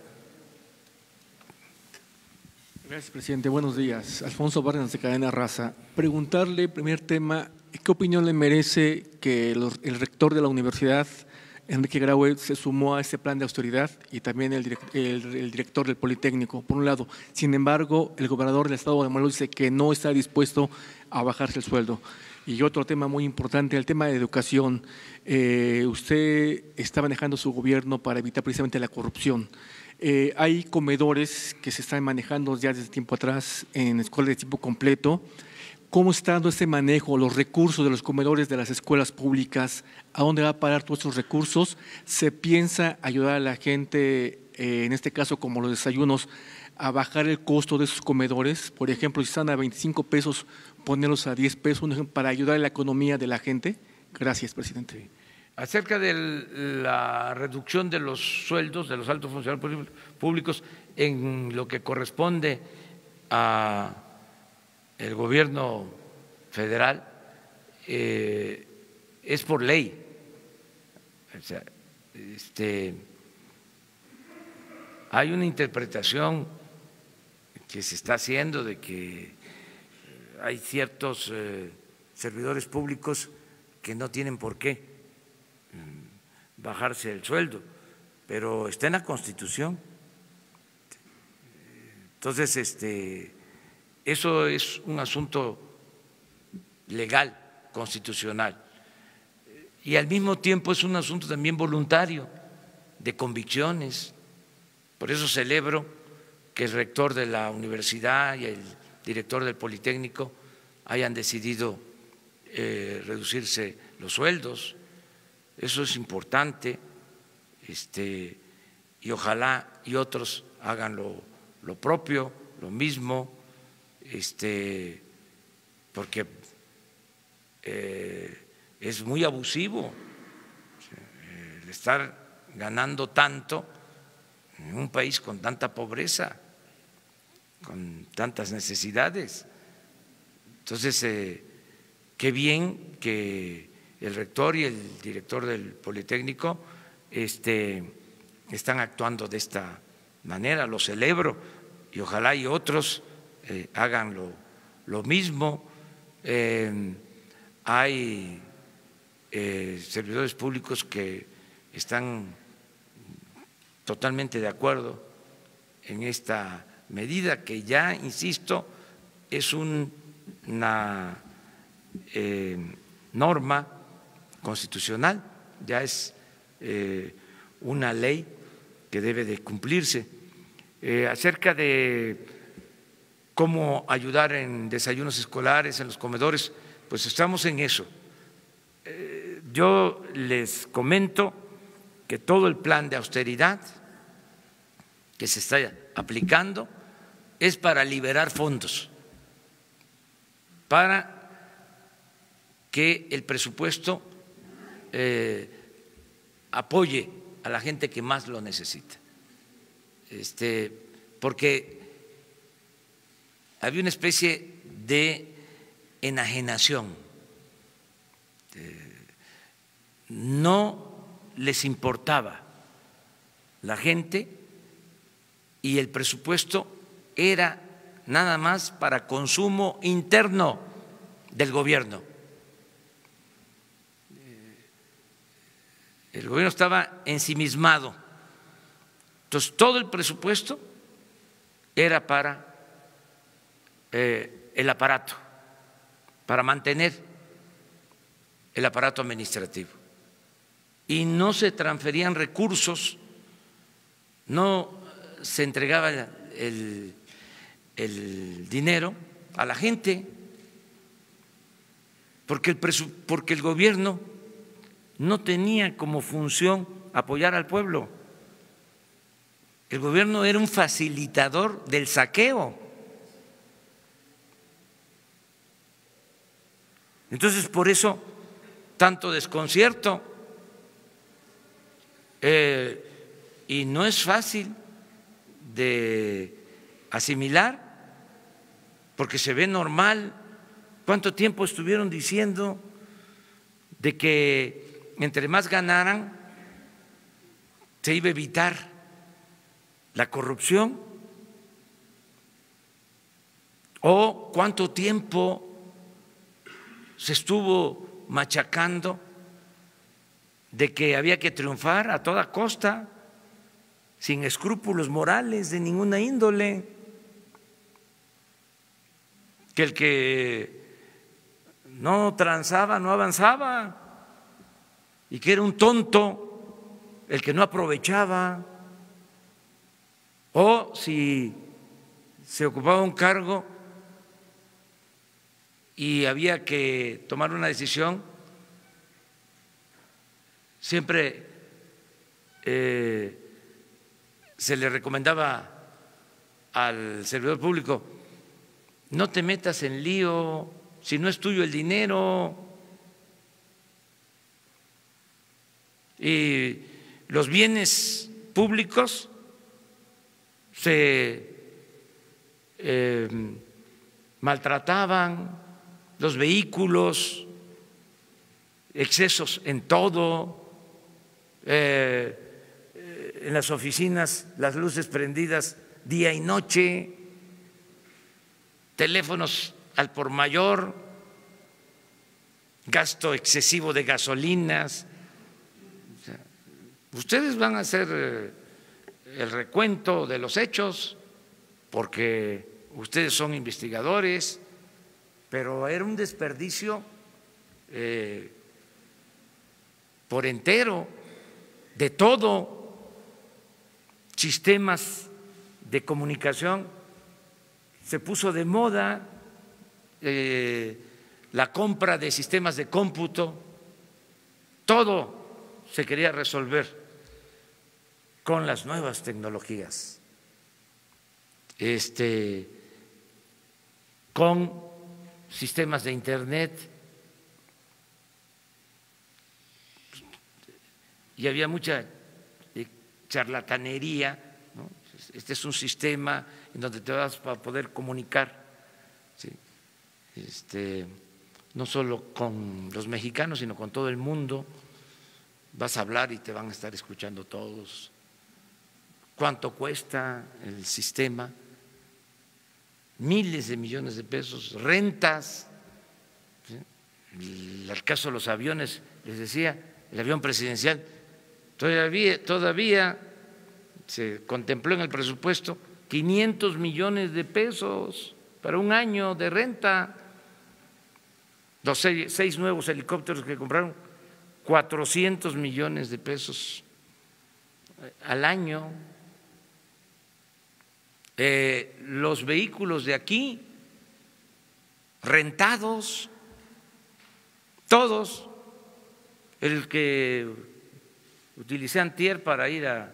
Gracias, presidente. Buenos días. Alfonso Vargas, de Cadena Raza. Preguntarle, primer tema, ¿qué opinión le merece que los, el rector de la universidad, Enrique Graue, se sumó a este plan de austeridad y también el, direct, el, el director del Politécnico, por un lado? Sin embargo, el gobernador del estado de Morelos dice que no está dispuesto a bajarse el sueldo. Y otro tema muy importante, el tema de educación. Eh, usted está manejando su gobierno para evitar precisamente la corrupción. Eh, hay comedores que se están manejando ya desde tiempo atrás en escuelas de tiempo completo. ¿Cómo está dando ese manejo, los recursos de los comedores de las escuelas públicas? ¿A dónde va a parar todos esos recursos? ¿Se piensa ayudar a la gente, eh, en este caso como los desayunos, a bajar el costo de esos comedores? Por ejemplo, si están a veinticinco pesos, ponerlos a diez pesos para ayudar a la economía de la gente. Gracias, presidente. Acerca de la reducción de los sueldos de los altos funcionarios públicos en lo que corresponde a el gobierno federal, eh, es por ley. O sea, este, hay una interpretación que se está haciendo de que hay ciertos eh, servidores públicos que no tienen por qué bajarse el sueldo, pero está en la Constitución. Entonces, este, eso es un asunto legal, constitucional, y al mismo tiempo es un asunto también voluntario, de convicciones. Por eso celebro que el rector de la universidad y el director del Politécnico hayan decidido eh, reducirse los sueldos. Eso es importante, este, y ojalá y otros hagan lo, lo propio, lo mismo, este, porque eh, es muy abusivo el estar ganando tanto en un país con tanta pobreza, con tantas necesidades. Entonces, eh, qué bien que el rector y el director del Politécnico este, están actuando de esta manera, lo celebro, y ojalá y otros eh, hagan lo, lo mismo. Eh, hay eh, servidores públicos que están totalmente de acuerdo en esta medida, que ya, insisto, es un, una eh, norma constitucional, ya es eh, una ley que debe de cumplirse. Eh, acerca de cómo ayudar en desayunos escolares, en los comedores, pues estamos en eso. Eh, yo les comento que todo el plan de austeridad que se está aplicando es para liberar fondos, para que el presupuesto Eh, apoye a la gente que más lo necesita, este, porque había una especie de enajenación, eh, no les importaba la gente y el presupuesto era nada más para consumo interno del gobierno. El gobierno estaba ensimismado. Entonces, todo el presupuesto era para eh, el aparato, para mantener el aparato administrativo. Y no se transferían recursos, no se entregaba el, el dinero a la gente, porque el, porque el gobierno no tenía como función apoyar al pueblo. El gobierno era un facilitador del saqueo. Entonces, por eso, tanto desconcierto. Eh, y no es fácil de asimilar, porque se ve normal. ¿Cuánto tiempo estuvieron diciendo de que entre más ganaran se iba a evitar la corrupción? ¿O cuánto tiempo se estuvo machacando de que había que triunfar a toda costa, sin escrúpulos morales de ninguna índole, que el que no transaba no avanzaba y que era un tonto el que no aprovechaba, o si se ocupaba un cargo y había que tomar una decisión, siempre eh, se le recomendaba al servidor público: no te metas en lío, si no es tuyo el dinero. Y los bienes públicos se eh, maltrataban, los vehículos, excesos en todo. Eh, en las oficinas las luces prendidas día y noche, teléfonos al por mayor, gasto excesivo de gasolinas. O sea, ustedes van a hacer el recuento de los hechos porque ustedes son investigadores, pero era un desperdicio eh, por entero de todo. Sistemas de comunicación, se puso de moda eh, la compra de sistemas de cómputo, todo se quería resolver con las nuevas tecnologías, este, con sistemas de internet, y había mucha charlatanería, ¿no? Este es un sistema en donde te vas a poder comunicar, ¿sí? este, no solo con los mexicanos, sino con todo el mundo. Vas a hablar y te van a estar escuchando todos. ¿Cuánto cuesta el sistema? Miles de millones de pesos, rentas. ¿Sí? El caso de los aviones, les decía, el avión presidencial. Todavía, todavía se contempló en el presupuesto quinientos millones de pesos para un año de renta. Los seis, seis nuevos helicópteros que compraron, cuatrocientos millones de pesos al año. Eh, los vehículos de aquí, rentados, todos. El que utilicé antier para ir a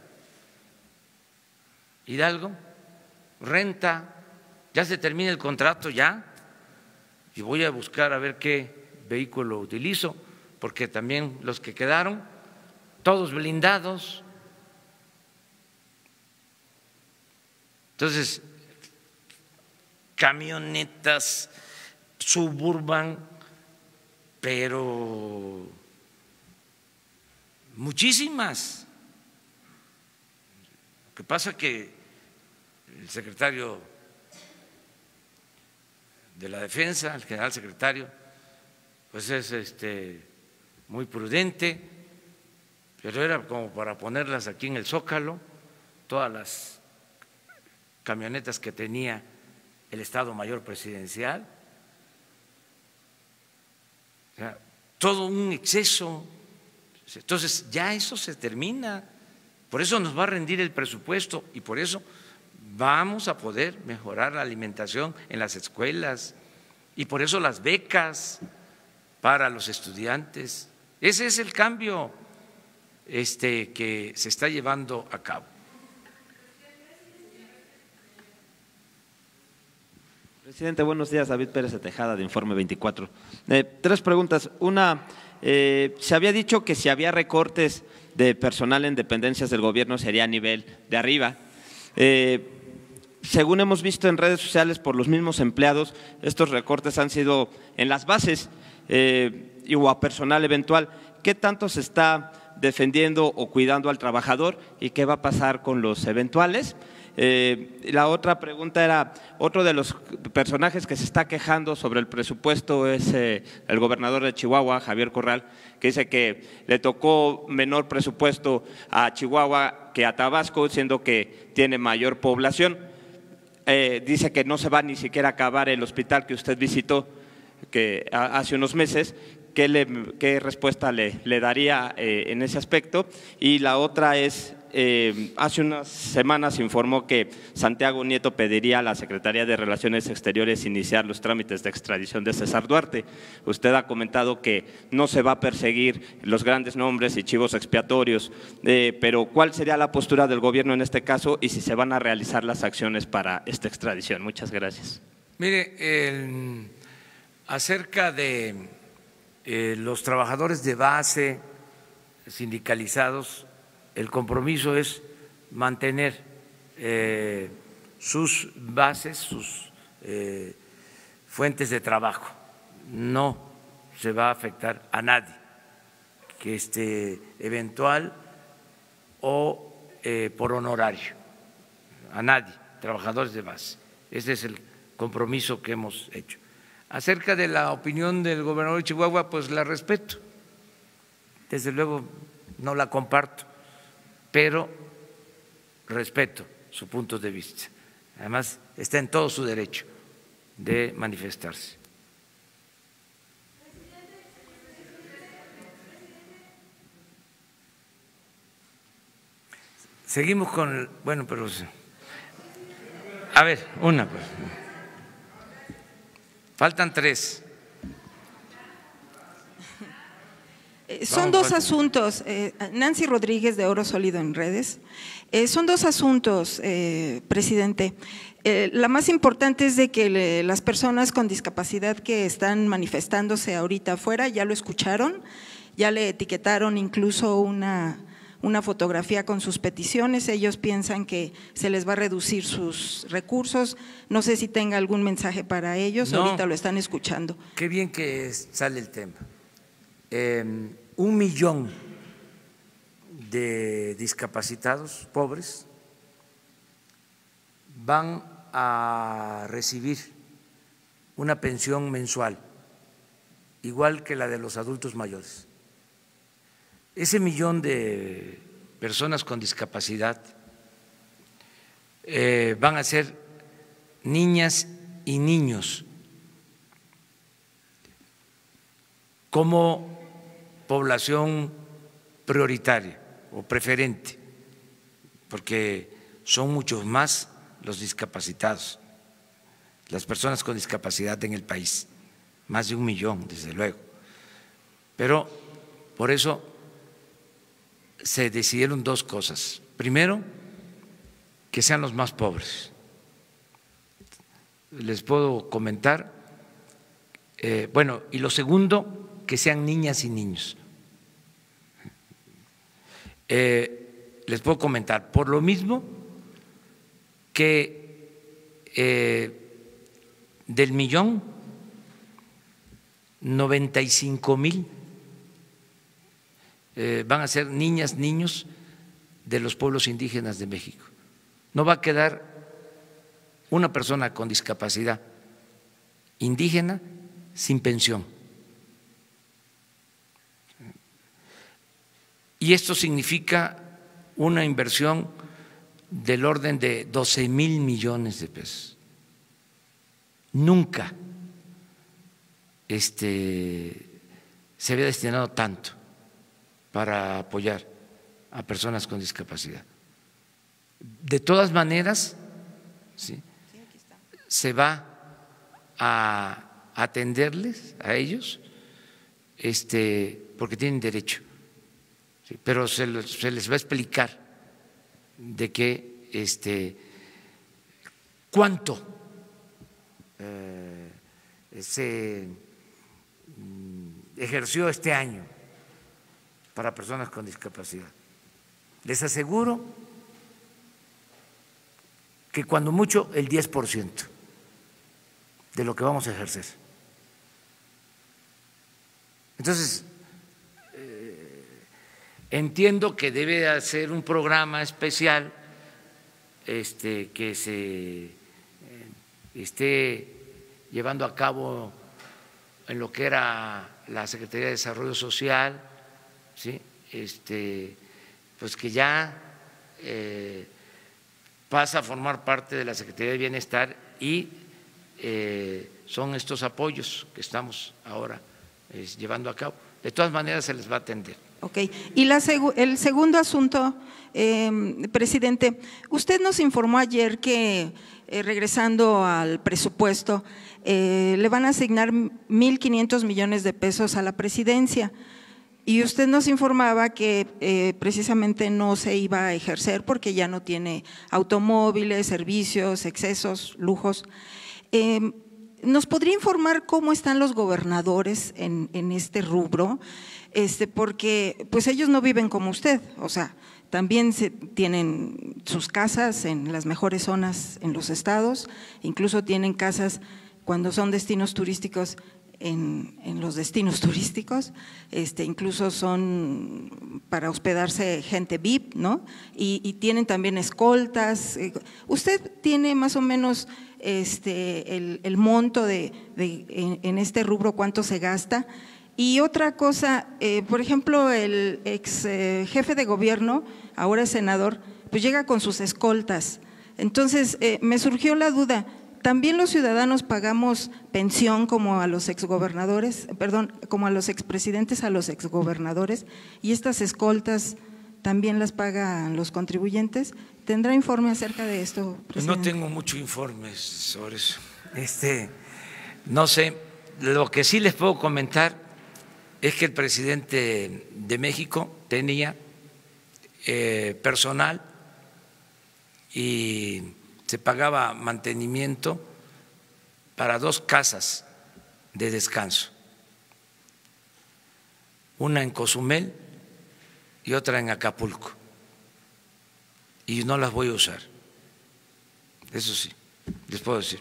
Hidalgo, renta, ya se termina el contrato ya, y voy a buscar a ver qué vehículo utilizo, porque también los que quedaron, todos blindados. Entonces, camionetas, Suburban, pero muchísimas. Lo que pasa es que el secretario de la Defensa, el general secretario, pues es este, muy prudente, pero era como para ponerlas aquí en el Zócalo, todas las camionetas que tenía el Estado Mayor Presidencial, o sea, todo un exceso. Entonces ya eso se termina, por eso nos va a rendir el presupuesto y por eso vamos a poder mejorar la alimentación en las escuelas y por eso las becas para los estudiantes. Ese es el cambio este, que se está llevando a cabo. Presidente, buenos días. David Pérez de Tejada, de Informe veinticuatro. Eh, tres preguntas. Una, eh, se había dicho que si había recortes de personal en dependencias del gobierno sería a nivel de arriba. Eh, según hemos visto en redes sociales por los mismos empleados, estos recortes han sido en las bases eh, y o a personal eventual. ¿Qué tanto se está defendiendo o cuidando al trabajador y qué va a pasar con los eventuales? Eh, la otra pregunta era, otro de los personajes que se está quejando sobre el presupuesto es eh, el gobernador de Chihuahua, Javier Corral, que dice que le tocó menor presupuesto a Chihuahua que a Tabasco, siendo que tiene mayor población. Eh, dice que no se va ni siquiera a acabar el hospital que usted visitó que hace unos meses. ¿Qué, le, qué respuesta le, le daría eh, en ese aspecto? Y la otra es, eh, hace unas semanas informó que Santiago Nieto pediría a la Secretaría de Relaciones Exteriores iniciar los trámites de extradición de César Duarte. Usted ha comentado que no se va a perseguir los grandes nombres y chivos expiatorios, eh, pero ¿cuál sería la postura del gobierno en este caso y si se van a realizar las acciones para esta extradición? Muchas gracias. Mire, el, acerca de… Eh, los trabajadores de base sindicalizados, el compromiso es mantener eh, sus bases, sus eh, fuentes de trabajo. No se va a afectar a nadie que esté eventual o eh, por honorario, a nadie, trabajadores de base. Ese es el compromiso que hemos hecho. Acerca de la opinión del gobernador de Chihuahua, pues la respeto, desde luego no la comparto, pero respeto su punto de vista. Además, está en todo su derecho de manifestarse. Seguimos con el, bueno, pero a ver, una pues. Faltan tres. Son dos asuntos. Eh, Nancy Rodríguez, de Oro Sólido en Redes. Eh, son dos asuntos, eh, presidente. Eh, la más importante es de que le, las personas con discapacidad que están manifestándose ahorita afuera ya lo escucharon, ya le etiquetaron incluso una… una fotografía con sus peticiones, ellos piensan que se les va a reducir sus recursos, no sé si tenga algún mensaje para ellos, no, ahorita lo están escuchando. Qué bien que sale el tema. Eh, un millón de discapacitados pobres van a recibir una pensión mensual, igual que la de los adultos mayores. Ese millón de personas con discapacidad eh, van a ser niñas y niños como población prioritaria o preferente, porque son muchos más los discapacitados, las personas con discapacidad en el país, más de un millón, desde luego. Pero por eso se decidieron dos cosas. Primero, que sean los más pobres. Les puedo comentar, eh, bueno, y lo segundo, que sean niñas y niños. Eh, les puedo comentar, por lo mismo que eh, del millón, noventa y cinco mil Eh, van a ser niñas, niños de los pueblos indígenas de México. No va a quedar una persona con discapacidad indígena sin pensión. Y esto significa una inversión del orden de doce mil millones de pesos. Nunca este, se había destinado tanto para apoyar a personas con discapacidad. De todas maneras, ¿sí?, se va a atenderles a ellos, este, porque tienen derecho, ¿sí?, pero se les, se les va a explicar de que este, cuánto eh, se ejerció este año para personas con discapacidad. Les aseguro que cuando mucho el diez por ciento de lo que vamos a ejercer. Entonces, eh, entiendo que debe hacer un programa especial este, que se eh, esté llevando a cabo en lo que era la Secretaría de Desarrollo Social, ¿sí?, este, pues que ya eh, pasa a formar parte de la Secretaría de Bienestar y eh, son estos apoyos que estamos ahora eh, llevando a cabo. De todas maneras se les va a atender. Ok. Y la seg el segundo asunto, eh, presidente, usted nos informó ayer que eh, regresando al presupuesto eh, le van a asignar mil quinientos millones de pesos a la presidencia. Y usted nos informaba que eh, precisamente no se iba a ejercer porque ya no tiene automóviles, servicios, excesos, lujos. Eh, ¿Nos podría informar cómo están los gobernadores en, en este rubro? Este, porque pues ellos no viven como usted, o sea, también se, tienen sus casas en las mejores zonas en los estados, incluso tienen casas cuando son destinos turísticos En, en los destinos turísticos, este, incluso son para hospedarse gente V I P, ¿no? Y, y tienen también escoltas. ¿Usted tiene más o menos este, el, el monto de, de en, en este rubro cuánto se gasta? Y otra cosa, eh, por ejemplo, el ex eh, jefe de gobierno, ahora senador, pues llega con sus escoltas. Entonces, eh, me surgió la duda. ¿También los ciudadanos pagamos pensión como a los exgobernadores, perdón, como a los expresidentes, a los exgobernadores? ¿Y estas escoltas también las pagan los contribuyentes? ¿Tendrá informe acerca de esto, presidente? No tengo mucho informe sobre eso. Este, no sé, lo que sí les puedo comentar es que el presidente de México tenía eh, personal y se pagaba mantenimiento para dos casas de descanso, una en Cozumel y otra en Acapulco, y no las voy a usar, eso sí, les puedo decir.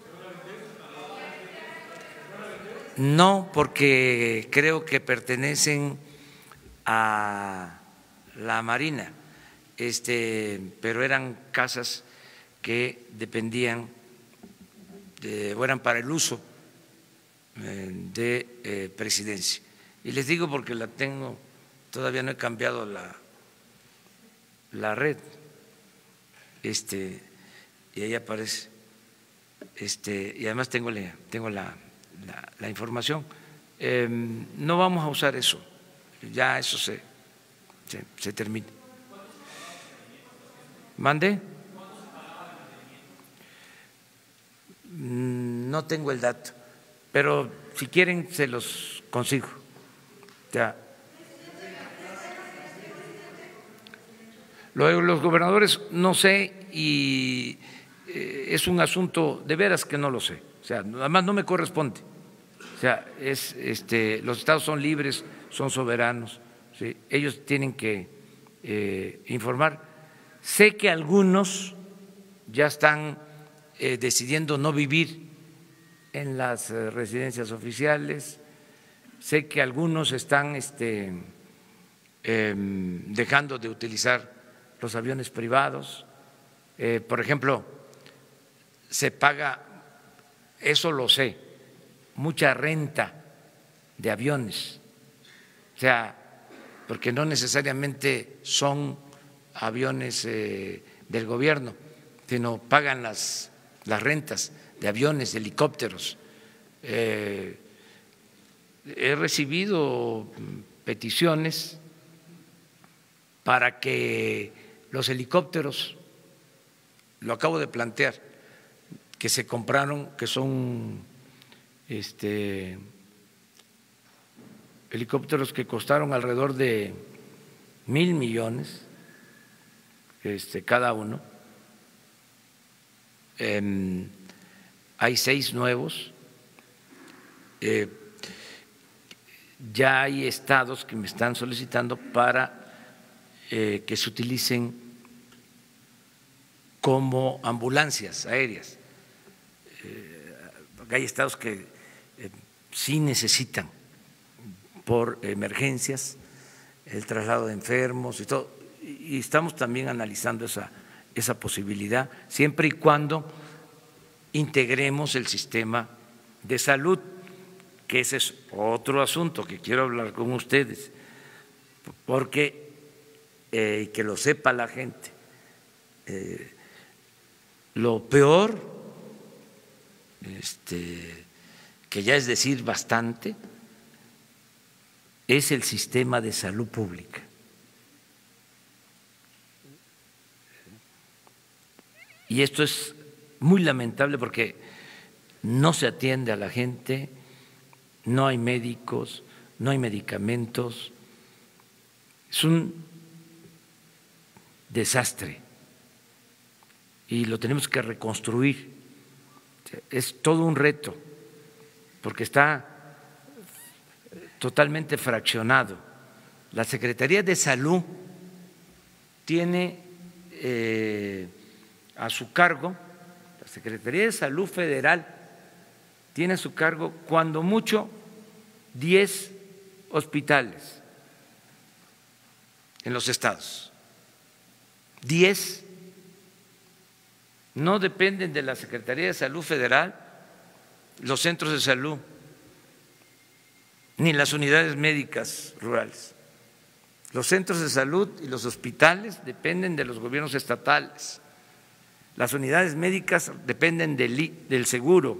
No, porque creo que pertenecen a la Marina, este, pero eran casas que dependían de, o eran para el uso de eh, presidencia. Y les digo porque la tengo, todavía no he cambiado la, la red, este, y ahí aparece, este, y además tengo, la, tengo la, la, la información. Eh, no vamos a usar eso, ya eso se, se, se termina. ¿Mande? No tengo el dato, pero si quieren se los consigo. Ya. Lo de los gobernadores no sé y es un asunto de veras que no lo sé. O sea, además no me corresponde. O sea, es, este, los estados son libres, son soberanos, ¿sí? Ellos tienen que eh, informar. Sé que algunos ya están Eh, decidiendo no vivir en las eh, residencias oficiales. Sé que algunos están este, eh, dejando de utilizar los aviones privados. Eh, por ejemplo, se paga, eso lo sé, mucha renta de aviones, o sea, porque no necesariamente son aviones eh, del gobierno, sino pagan las, las rentas de aviones, de helicópteros. Eh, he recibido peticiones para que los helicópteros, lo acabo de plantear, que se compraron, que son este, helicópteros que costaron alrededor de mil millones este, cada uno. Eh, hay seis nuevos. Eh, ya hay estados que me están solicitando para eh, que se utilicen como ambulancias aéreas. Eh, hay estados que eh, sí necesitan por emergencias el traslado de enfermos y todo, y estamos también analizando esa, esa posibilidad, siempre y cuando integremos el sistema de salud, que ese es otro asunto que quiero hablar con ustedes, porque, eh, que lo sepa la gente, eh, lo peor, este, que ya es decir bastante, es el sistema de salud pública. Y esto es muy lamentable porque no se atiende a la gente, no hay médicos, no hay medicamentos, es un desastre y lo tenemos que reconstruir. Es todo un reto porque está totalmente fraccionado. La Secretaría de Salud tiene eh, a su cargo, la Secretaría de Salud Federal tiene a su cargo cuando mucho diez hospitales en los estados. diez no dependen de la Secretaría de Salud Federal los centros de salud ni las unidades médicas rurales. Los centros de salud y los hospitales dependen de los gobiernos estatales. Las unidades médicas dependen del, del seguro.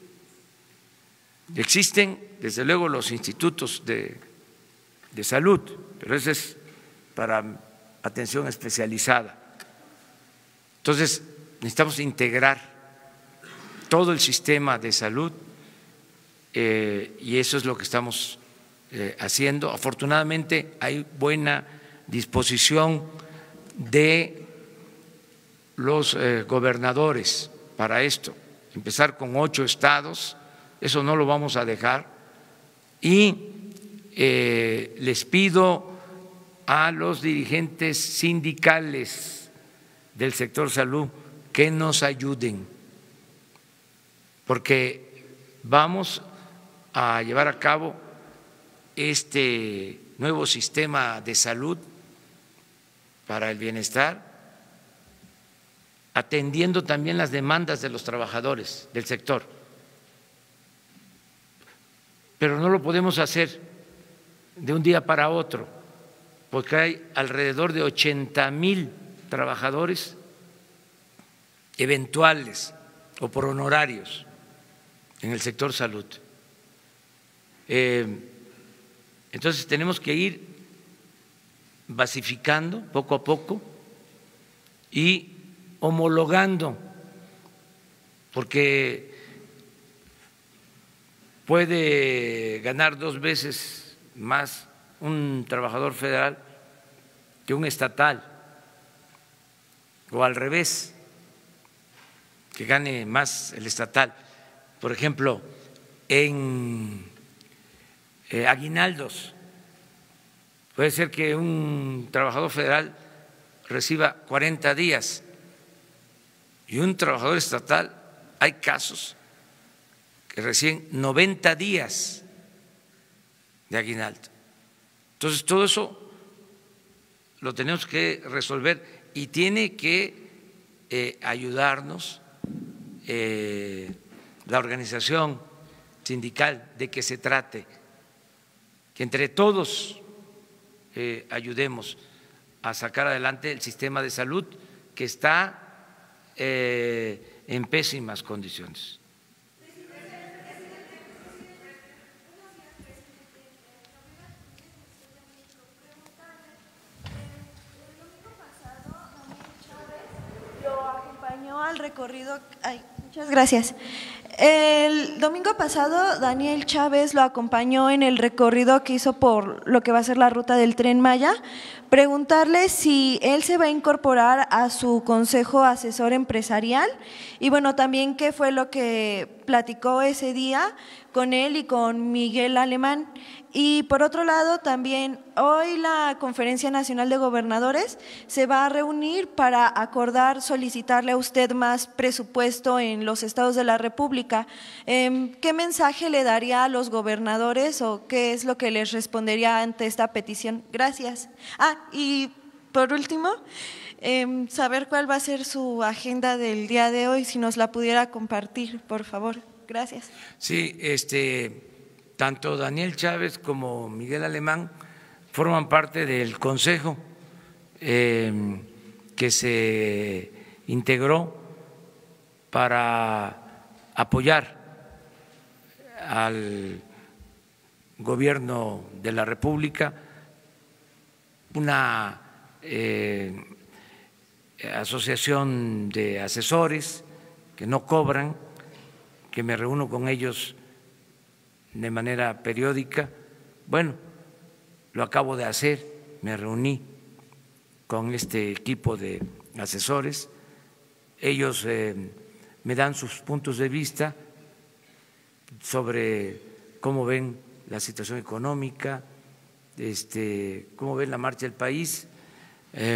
Existen, desde luego, los institutos de, de salud, pero ese es para atención especializada. Entonces, necesitamos integrar todo el sistema de salud eh, y eso es lo que estamos eh, haciendo. Afortunadamente, hay buena disposición de los eh, gobernadores para esto, empezar con ocho estados. Eso no lo vamos a dejar y eh, les pido a los dirigentes sindicales del sector salud que nos ayuden, porque vamos a llevar a cabo este nuevo sistema de salud para el bienestar, atendiendo también las demandas de los trabajadores del sector. Pero no lo podemos hacer de un día para otro, porque hay alrededor de ochenta mil trabajadores eventuales o por honorarios en el sector salud. Eh, entonces tenemos que ir basificando poco a poco y homologando, porque puede ganar dos veces más un trabajador federal que un estatal, o al revés, que gane más el estatal. Por ejemplo, en eh, aguinaldos, puede ser que un trabajador federal reciba cuarenta días y un trabajador estatal, hay casos que reciben noventa días de aguinaldo. Entonces, todo eso lo tenemos que resolver y tiene que eh, ayudarnos eh, la Organización sindical de que se trate, que entre todos eh, ayudemos a sacar adelante el sistema de salud que está eh, en pésimas condiciones. Al recorrido, ay, muchas gracias. El domingo pasado Daniel Chávez lo acompañó en el recorrido que hizo por lo que va a ser la ruta del Tren Maya. Preguntarle si él se va a incorporar a su consejo asesor empresarial y bueno, también qué fue lo que platicó ese día con él y con Miguel Alemán. Y por otro lado, también hoy la Conferencia Nacional de Gobernadores se va a reunir para acordar solicitarle a usted más presupuesto en los estados de la República. ¿Qué mensaje le daría a los gobernadores o qué es lo que les respondería ante esta petición? Gracias. Ah, y por último, eh, saber cuál va a ser su agenda del día de hoy, si nos la pudiera compartir, por favor. Gracias. Sí, este… Tanto Daniel Chávez como Miguel Alemán forman parte del consejo eh, que se integró para apoyar al gobierno de la República, una eh, asociación de asesores que no cobran, que me reúno con ellos de manera periódica. Bueno, lo acabo de hacer, me reuní con este equipo de asesores, ellos eh, me dan sus puntos de vista sobre cómo ven la situación económica, este, cómo ven la marcha del país, eh,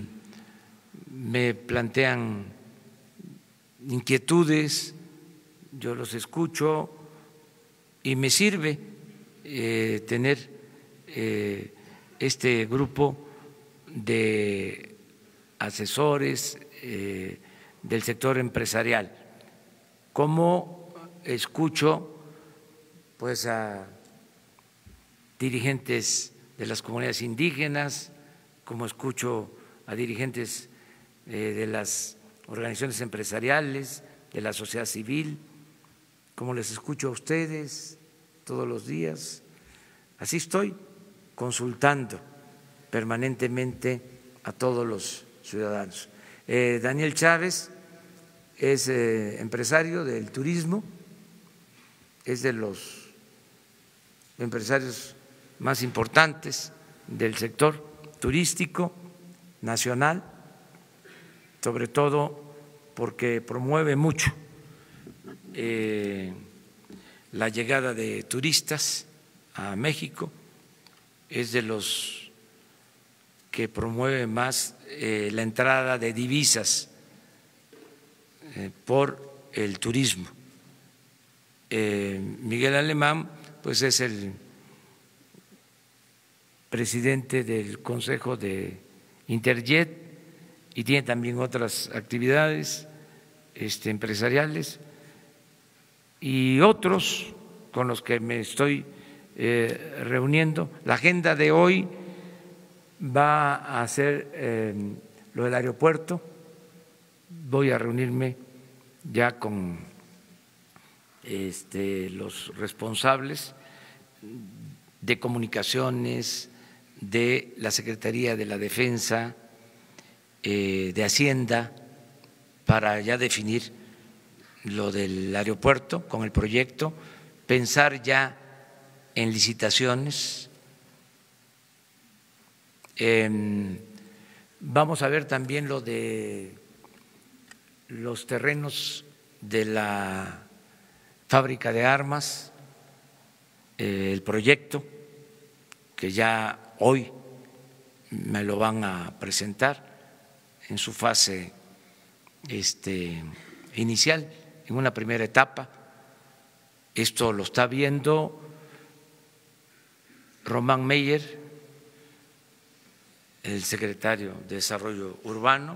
me plantean inquietudes, yo los escucho y me sirve eh, tener eh, este grupo de asesores eh, del sector empresarial. Como escucho pues a dirigentes de las comunidades indígenas, como escucho a dirigentes eh, de las organizaciones empresariales, de la sociedad civil, como les escucho a ustedes todos los días, así estoy consultando permanentemente a todos los ciudadanos. Eh, Daniel Chávez es eh, empresario del turismo, es de los empresarios más importantes del sector turístico nacional, sobre todo porque promueve mucho Eh, la llegada de turistas a México, es de los que promueve más eh, la entrada de divisas eh, por el turismo. Eh, Miguel Alemán, pues es el presidente del Consejo de Interjet y tiene también otras actividades este, empresariales. Y otros con los que me estoy eh, reuniendo. La agenda de hoy va a ser eh, lo del aeropuerto. Voy a reunirme ya con este, los responsables de comunicaciones, de la Secretaría de la Defensa, eh, de Hacienda, para ya definir lo del aeropuerto con el proyecto, pensar ya en licitaciones. Eh, vamos a ver también lo de los terrenos de la fábrica de armas, eh, el proyecto que ya hoy me lo van a presentar en su fase este, inicial. En una primera etapa, esto lo está viendo Román Meyer, el secretario de Desarrollo Urbano,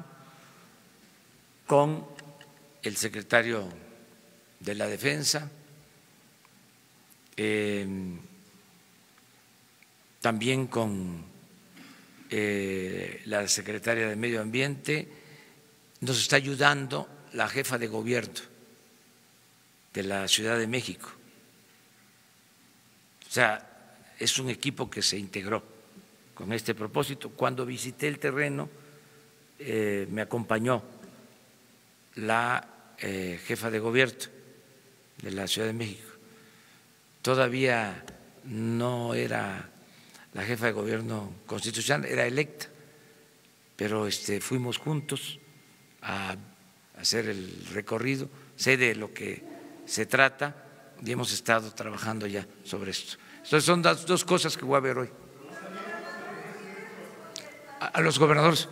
con el secretario de la Defensa, eh, también con eh, la secretaria de Medio Ambiente, nos está ayudando la jefa de gobierno de la Ciudad de México. O sea, es un equipo que se integró con este propósito. Cuando visité el terreno, eh, me acompañó la eh, jefa de gobierno de la Ciudad de México. Todavía no era la jefa de gobierno constitucional, era electa, pero este, fuimos juntos a hacer el recorrido, sé de lo que se trata y hemos estado trabajando ya sobre esto. Entonces son las dos cosas que voy a ver hoy. A, a los gobernadores,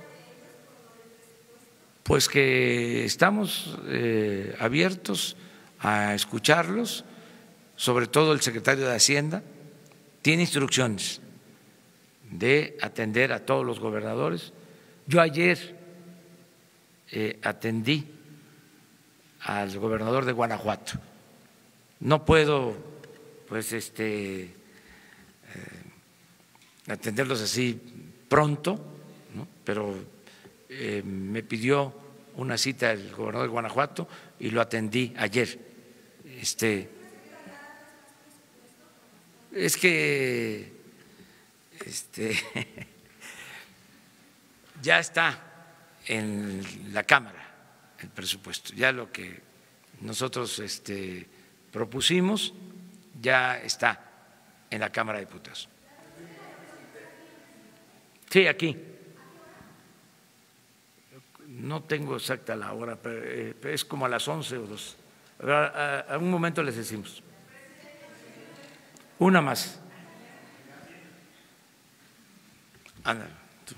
pues que estamos eh, abiertos a escucharlos, sobre todo el secretario de Hacienda tiene instrucciones de atender a todos los gobernadores. Yo ayer eh, atendí al gobernador de Guanajuato. No puedo, pues, este, eh, atenderlos así pronto, ¿no? Pero eh, me pidió una cita el gobernador de Guanajuato y lo atendí ayer. Este, es que este, ya está en la Cámara el presupuesto, ya lo que nosotros este, propusimos ya está en la Cámara de Diputados. Sí, aquí. No tengo exacta la hora, pero eh, es como a las once o dos. A, a, a un momento les decimos. Una más. Anda, tú.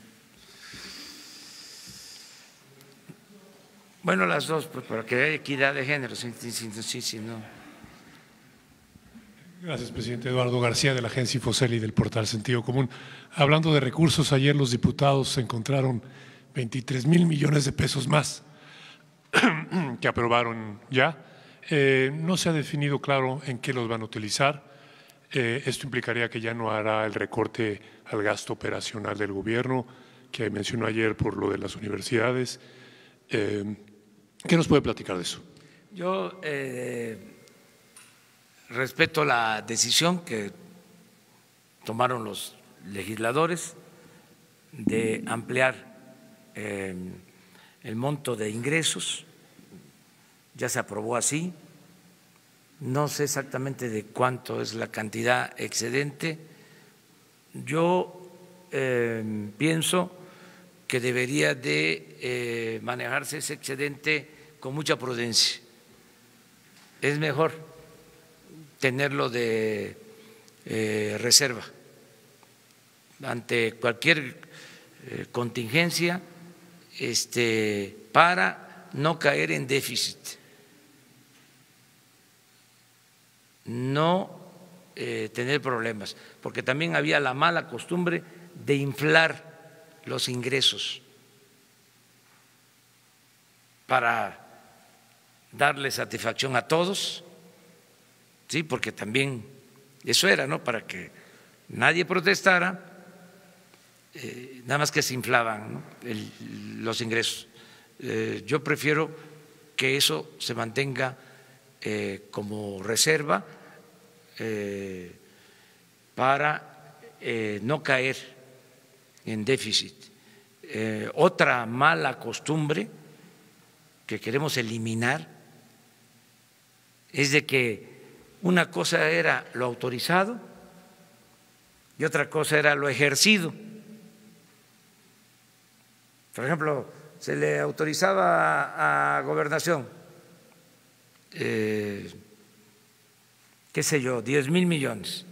Bueno, las dos, pues para que haya equidad de género. Sí, sí, sí, sí, no. Gracias, presidente. Eduardo García, de la agencia Infocel y del portal Sentido Común. Hablando de recursos, ayer los diputados encontraron veintitrés mil millones de pesos más que aprobaron ya. Eh, no se ha definido claro en qué los van a utilizar. Eh, esto implicaría que ya no hará el recorte al gasto operacional del gobierno que mencionó ayer por lo de las universidades. Eh, ¿Qué nos puede platicar de eso? Yo eh, respeto la decisión que tomaron los legisladores de ampliar eh, el monto de ingresos. Ya se aprobó así. No sé exactamente de cuánto es la cantidad excedente. Yo eh, pienso que debería de eh, manejarse ese excedente con mucha prudencia. Es mejor tenerlo de eh, reserva ante cualquier eh, contingencia, este, para no caer en déficit. No eh, tener problemas, porque también había la mala costumbre de inflar los ingresos para darle satisfacción a todos, sí, porque también eso era, ¿no? Para que nadie protestara, eh, nada más que se inflaban, ¿no? El, los ingresos. Eh, yo prefiero que eso se mantenga Eh, como reserva eh, para eh, no caer en déficit. Eh, otra mala costumbre que queremos eliminar es de que una cosa era lo autorizado y otra cosa era lo ejercido. Por ejemplo, se le autorizaba a, a Gobernación Eh, qué sé yo, diez mil millones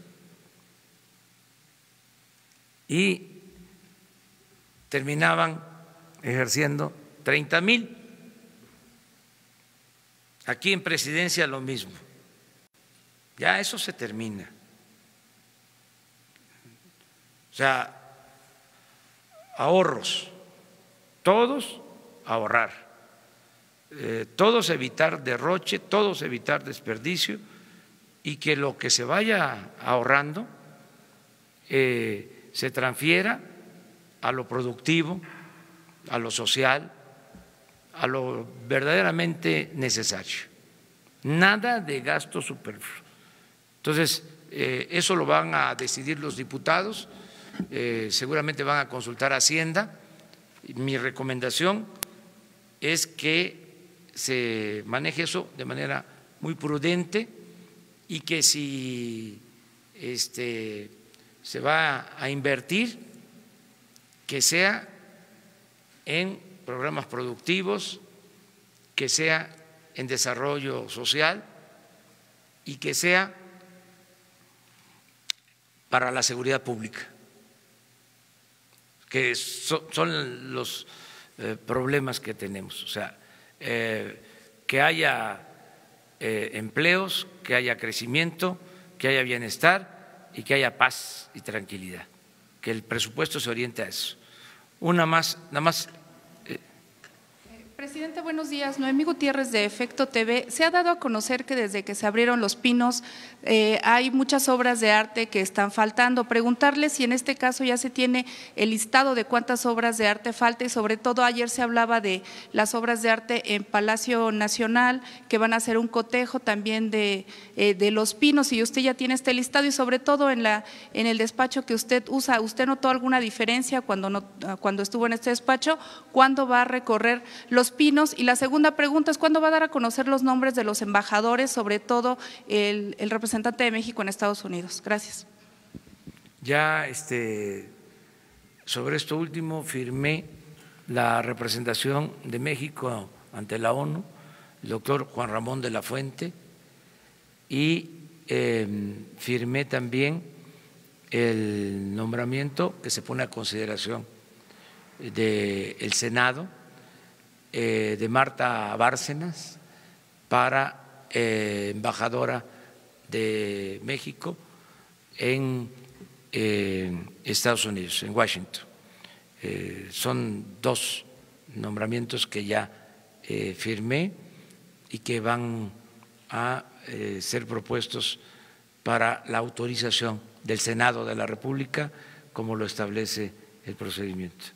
y terminaban ejerciendo treinta mil. Aquí en Presidencia lo mismo. Ya eso se termina. O sea, ahorros, todos ahorrar. Eh, todos evitar derroche, todos evitar desperdicio y que lo que se vaya ahorrando eh, se transfiera a lo productivo, a lo social, a lo verdaderamente necesario. Nada de gasto superfluo. Entonces, eh, eso lo van a decidir los diputados, eh, seguramente van a consultar a Hacienda. Mi recomendación es que se maneje eso de manera muy prudente y que si este, se va a invertir, que sea en programas productivos, que sea en desarrollo social y que sea para la seguridad pública, que son los problemas que tenemos. O sea, eh, que haya eh, empleos, que haya crecimiento, que haya bienestar y que haya paz y tranquilidad, que el presupuesto se oriente a eso. Una más, nada más. Presidente, buenos días. Noemí Gutiérrez de Efecto T V. Se ha dado a conocer que desde que se abrieron Los Pinos eh, hay muchas obras de arte que están faltando. Preguntarle si en este caso ya se tiene el listado de cuántas obras de arte falta y sobre todo ayer se hablaba de las obras de arte en Palacio Nacional que van a hacer un cotejo también de, eh, de Los Pinos y usted ya tiene este listado y sobre todo en, la, en el despacho que usted usa, ¿usted notó alguna diferencia cuando, no, cuando estuvo en este despacho? ¿Cuándo va a recorrer Los Pinos? Y la segunda pregunta es ¿cuándo va a dar a conocer los nombres de los embajadores, sobre todo el, el representante de México en Estados Unidos? Gracias. Ya este, sobre esto último firmé la representación de México ante la ONU, el doctor Juan Ramón de la Fuente, y eh, firmé también el nombramiento que se pone a consideración del Senado Eh, de Marta Bárcenas para eh, embajadora de México en eh, Estados Unidos, en Washington. Eh, son dos nombramientos que ya eh, firmé y que van a eh, ser propuestos para la autorización del Senado de la República, como lo establece el procedimiento.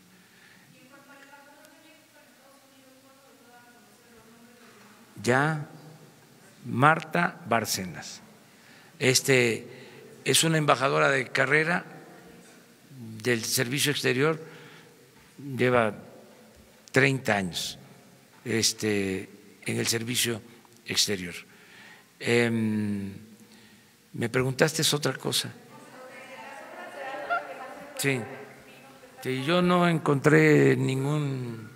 Ya Marta Bárcenas. Este es una embajadora de carrera del Servicio Exterior, lleva treinta años este, en el Servicio Exterior. Eh, me preguntaste es otra cosa. Sí, sí, yo no encontré ningún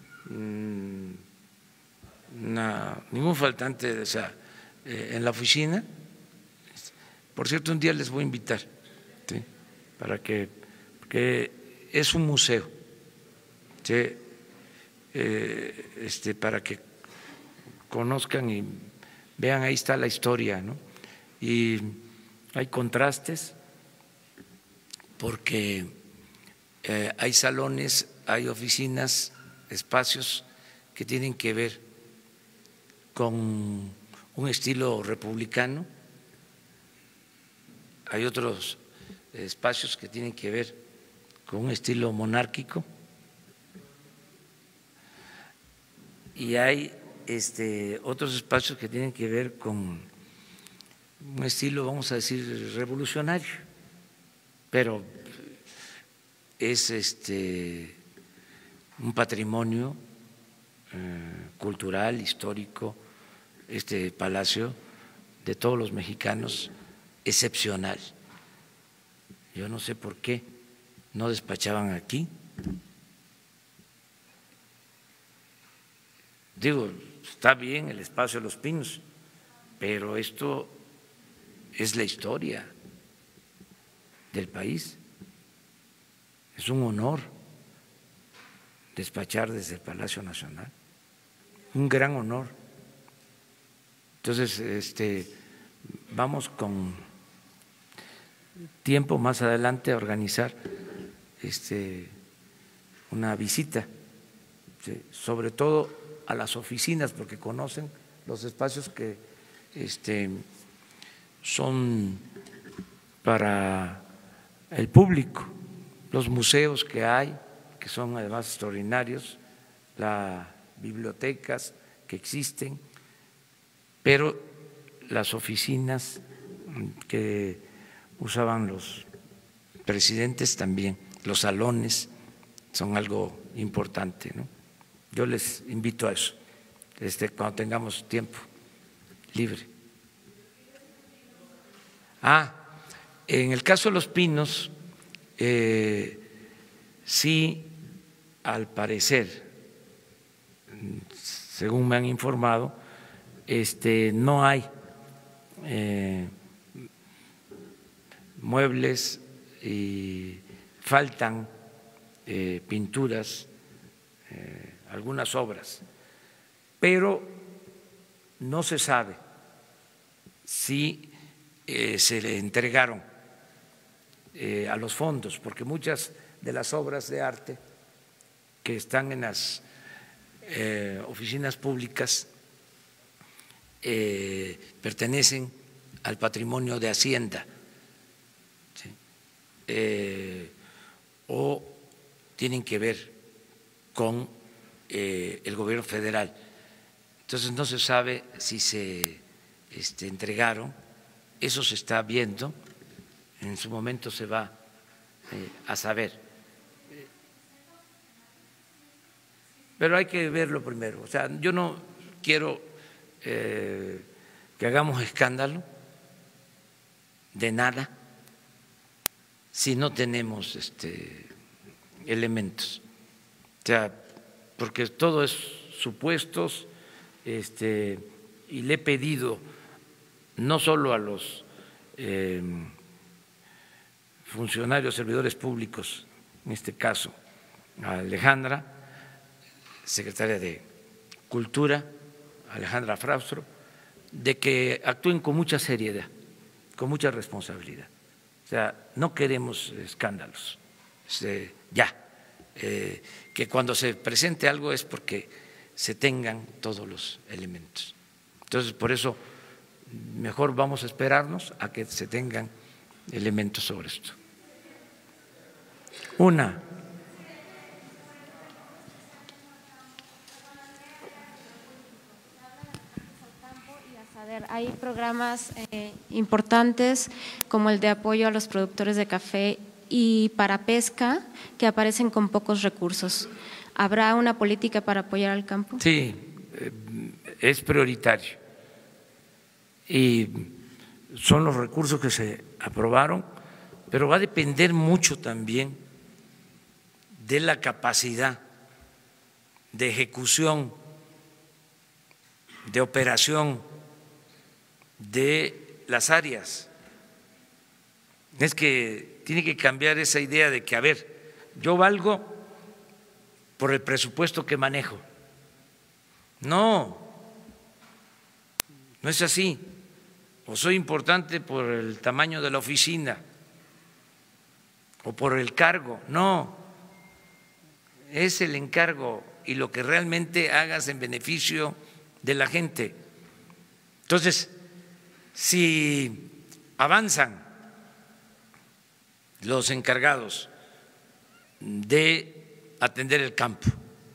Una, ningún faltante, o sea, eh, en la oficina. Por cierto, un día les voy a invitar, ¿sí? Para que, porque es un museo, ¿sí? eh, este, para que conozcan y vean, ahí está la historia, ¿no? Y hay contrastes porque eh, hay salones, hay oficinas, espacios que tienen que ver con un estilo republicano, hay otros espacios que tienen que ver con un estilo monárquico y hay este, otros espacios que tienen que ver con un estilo, vamos a decir, revolucionario, pero es este, un patrimonio eh, cultural, histórico, este palacio de todos los mexicanos, excepcional. Yo no sé por qué no despachaban aquí. Digo, está bien el espacio de Los Pinos, pero esto es la historia del país. Es un honor despachar desde el Palacio Nacional, un gran honor. Entonces, este, vamos con tiempo más adelante a organizar este, una visita, ¿sí? Sobre todo a las oficinas, porque conocen los espacios que este, son para el público, los museos que hay, que son además extraordinarios, las bibliotecas que existen, pero las oficinas que usaban los presidentes también, los salones son algo importante, ¿no? Yo les invito a eso, este, cuando tengamos tiempo libre. Ah, en el caso de los pinos, eh, sí, al parecer, según me han informado, este, no hay eh, muebles y faltan eh, pinturas, eh, algunas obras, pero no se sabe si eh, se le entregaron eh, a los fondos, porque muchas de las obras de arte que están en las eh, oficinas públicas eh, pertenecen al patrimonio de Hacienda, ¿sí? eh, o tienen que ver con eh, el gobierno federal. Entonces no se sabe si se este, entregaron, eso se está viendo, en su momento se va eh, a saber. Pero hay que verlo primero. O sea, yo no quiero eh, que hagamos escándalo de nada si no tenemos este, elementos. O sea, porque todo es supuestos, este, y le he pedido no solo a los eh, funcionarios, servidores públicos, en este caso a Alejandra, secretaria de Cultura, Alejandra Fraustro, de que actúen con mucha seriedad, con mucha responsabilidad. O sea, no queremos escándalos, este, ya, eh, que cuando se presente algo es porque se tengan todos los elementos. Entonces, por eso, mejor vamos a esperarnos a que se tengan elementos sobre esto. Una. Hay programas eh, importantes como el de apoyo a los productores de café y para pesca que aparecen con pocos recursos. ¿Habrá una política para apoyar al campo? Sí, es prioritario y son los recursos que se aprobaron, pero va a depender mucho también de la capacidad de ejecución, de operación de las áreas. Es que tiene que cambiar esa idea de que, a ver, yo valgo por el presupuesto que manejo. No, no es así. O soy importante por el tamaño de la oficina o por el cargo. No, es el encargo y lo que realmente hagas en beneficio de la gente. Entonces, si avanzan los encargados de atender el campo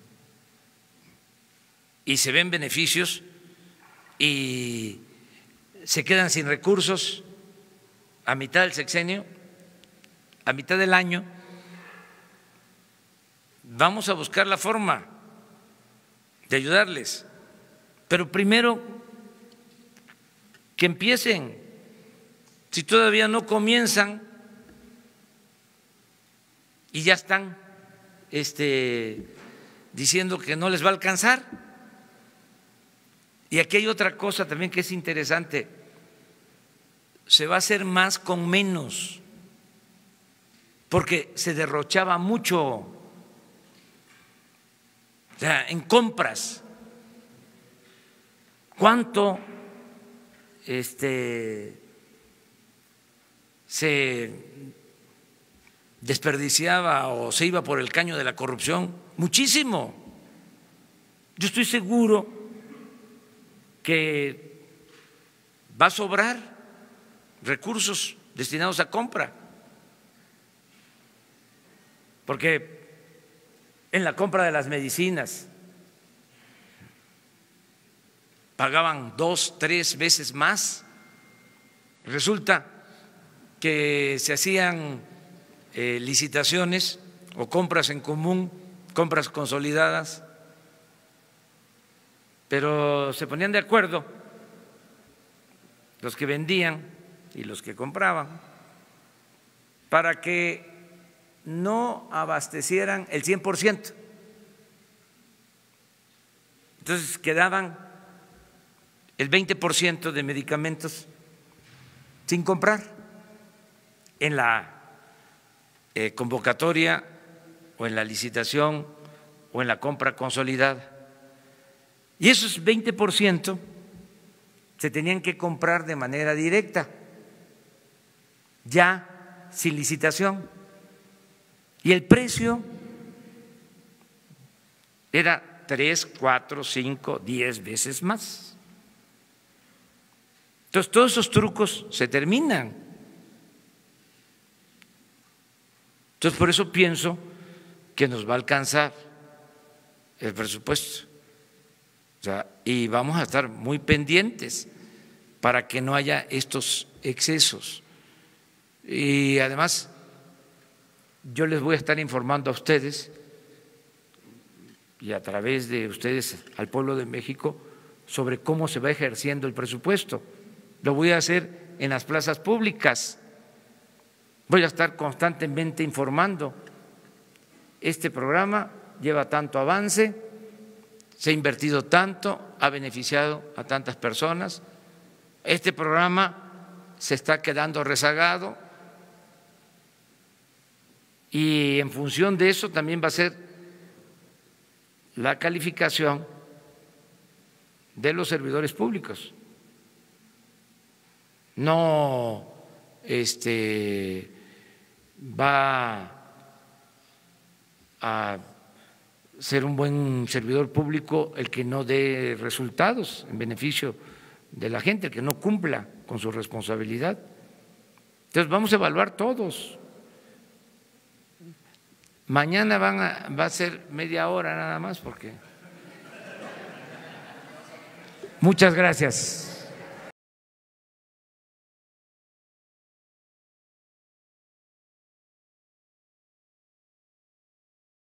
y se ven beneficios y se quedan sin recursos a mitad del sexenio, a mitad del año, vamos a buscar la forma de ayudarles, pero primero que empiecen. Si todavía no comienzan y ya están este, diciendo que no les va a alcanzar. Y aquí hay otra cosa también que es interesante. Se va a hacer más con menos, porque se derrochaba mucho, o sea, en compras. ¿Cuánto este, se desperdiciaba o se iba por el caño de la corrupción? Muchísimo. Yo estoy seguro que va a sobrar recursos destinados a compra, porque en la compra de las medicinas pagaban dos, tres veces más. Resulta que se hacían eh, licitaciones o compras en común, compras consolidadas, pero se ponían de acuerdo los que vendían y los que compraban para que no abastecieran el cien por ciento. Entonces quedaban el veinte por ciento de medicamentos sin comprar en la eh, convocatoria o en la licitación o en la compra consolidada. Y esos veinte por ciento se tenían que comprar de manera directa, ya sin licitación. Y el precio era tres, cuatro, cinco, diez veces más. Entonces, todos esos trucos se terminan. Entonces, por eso pienso que nos va a alcanzar el presupuesto. O sea, y vamos a estar muy pendientes para que no haya estos excesos. Y además, yo les voy a estar informando a ustedes y a través de ustedes al pueblo de México sobre cómo se va ejerciendo el presupuesto. Lo voy a hacer en las plazas públicas. Voy a estar constantemente informando. Este programa lleva tanto avance, se ha invertido tanto, ha beneficiado a tantas personas. Este programa se está quedando rezagado. Y en función de eso también va a ser la calificación de los servidores públicos. No este, va a ser un buen servidor público el que no dé resultados en beneficio de la gente, el que no cumpla con su responsabilidad. Entonces vamos a evaluar todos. Mañana van a, va a ser media hora nada más porque… Muchas gracias.